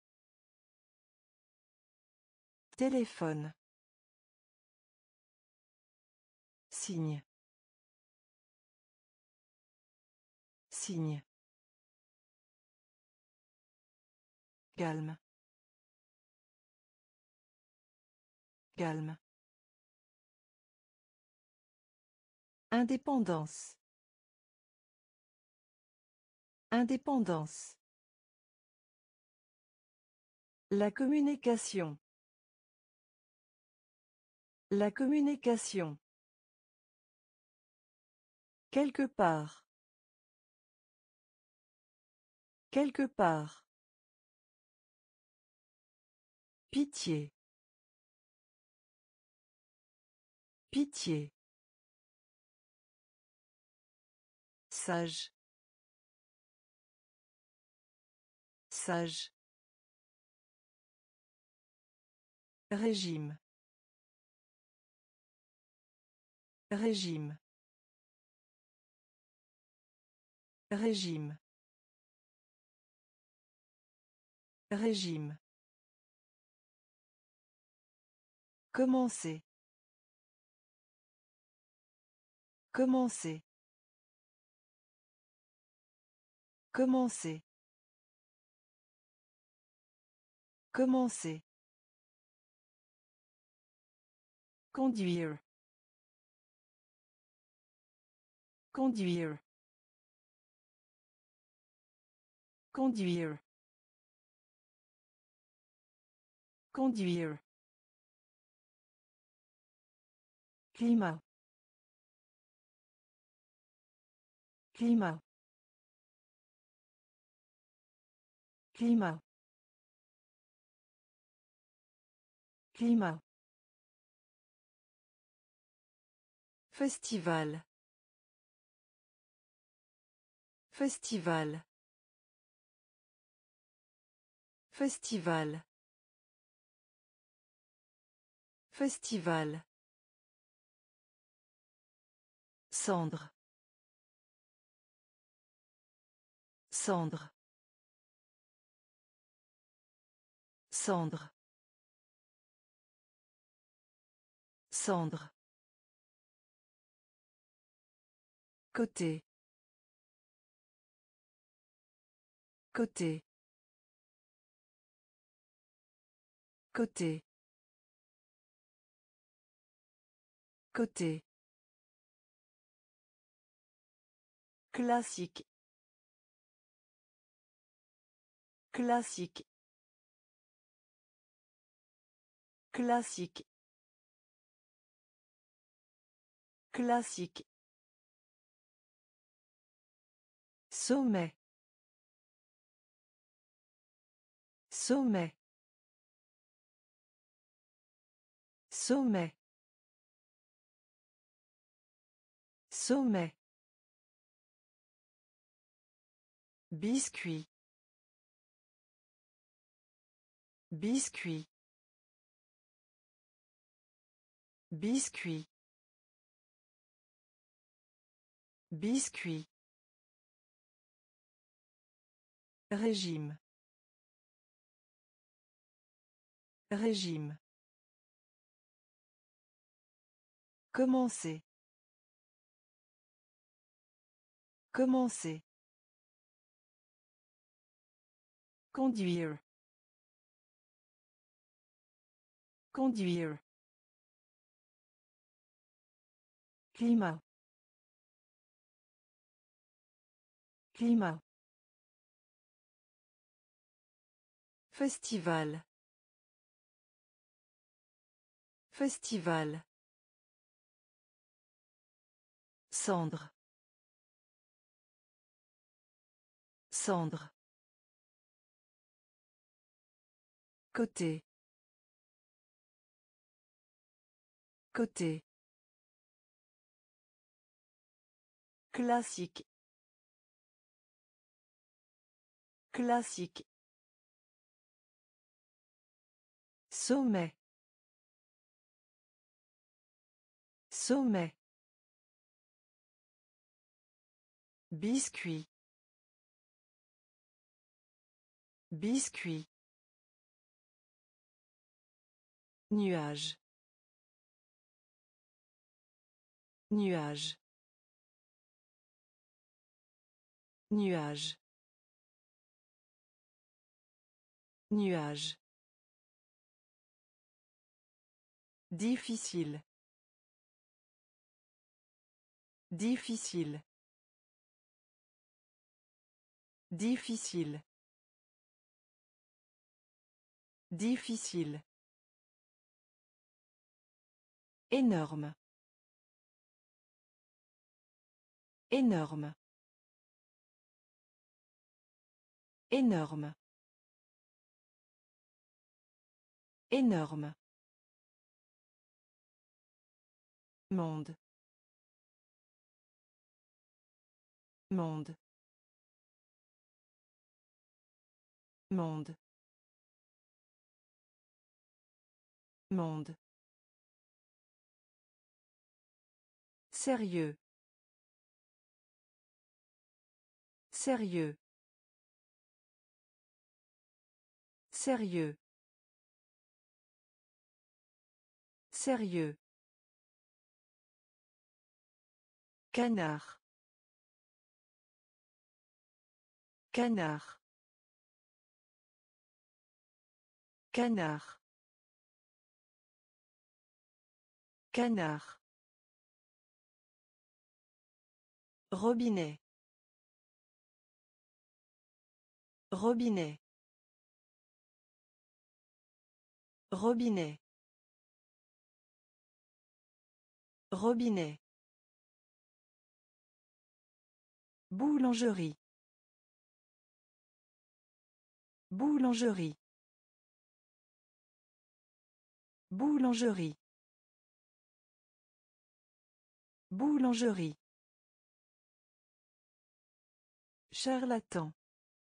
A: Téléphone. Signe. Signe. Calme. Calme. Indépendance. Indépendance. La communication. La communication. Quelque part. Quelque part. Pitié. Pitié. Sage. Sage. Régime. Régime. Régime. Régime. Commencer. Commencer. Commencer. Commencer. Conduire. Conduire. Conduire. Conduire. Climat. Climat. Climat. Climat. Festival. Festival. Festival. Festival. Cendre. Cendre. Cendre. Cendre. Côté. Côté. Côté. Côté. Classique. Classique. Classique. Classique. Sommet. Sommet. Sommet. Sommet. Biscuit. Biscuit. Biscuit. Biscuit. Régime. Régime. Commencer. Commencer. Conduire. Conduire. Climat. Climat. Festival. Festival. Cendre. Cendre. Côté. Côté. Classique. Classique. Sommet. Sommet. Biscuit. Biscuit. Nuage. Nuage. Nuage. Nuage. Difficile. Difficile. Difficile. Difficile. Énorme. Énorme. Énorme. Énorme. Monde. Monde. Monde. Monde. Sérieux. Sérieux. Sérieux. Sérieux. Canard. Canard. Canard. Canard. Robinet. Robinet. Robinet. Robinet. Boulangerie. Boulangerie. Boulangerie. Boulangerie. Charlatan.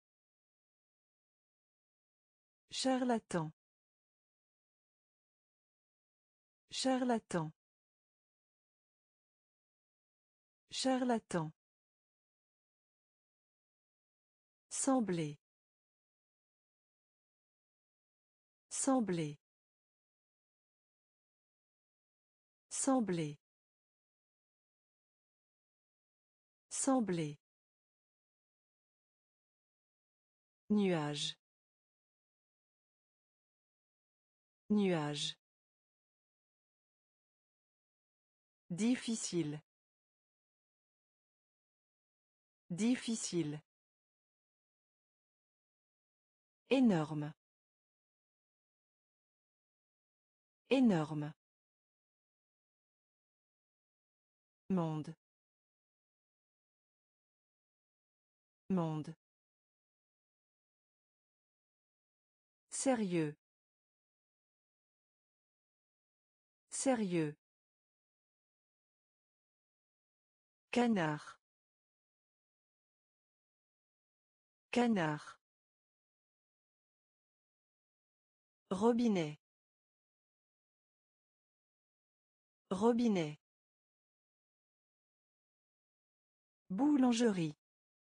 A: Charlatan. Charlatan. Charlatan. Sembler. Sembler. Sembler. Sembler. Nuage. Nuage. Difficile. Difficile. Énorme. Énorme. Monde. Monde. Sérieux. Sérieux. Canard. Canard. Robinet. Robinet. Boulangerie.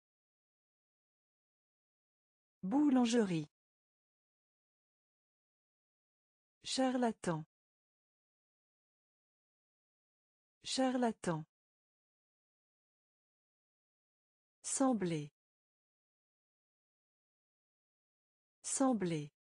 A: Boulangerie. Charlatan. Charlatan. Sembler. Sembler.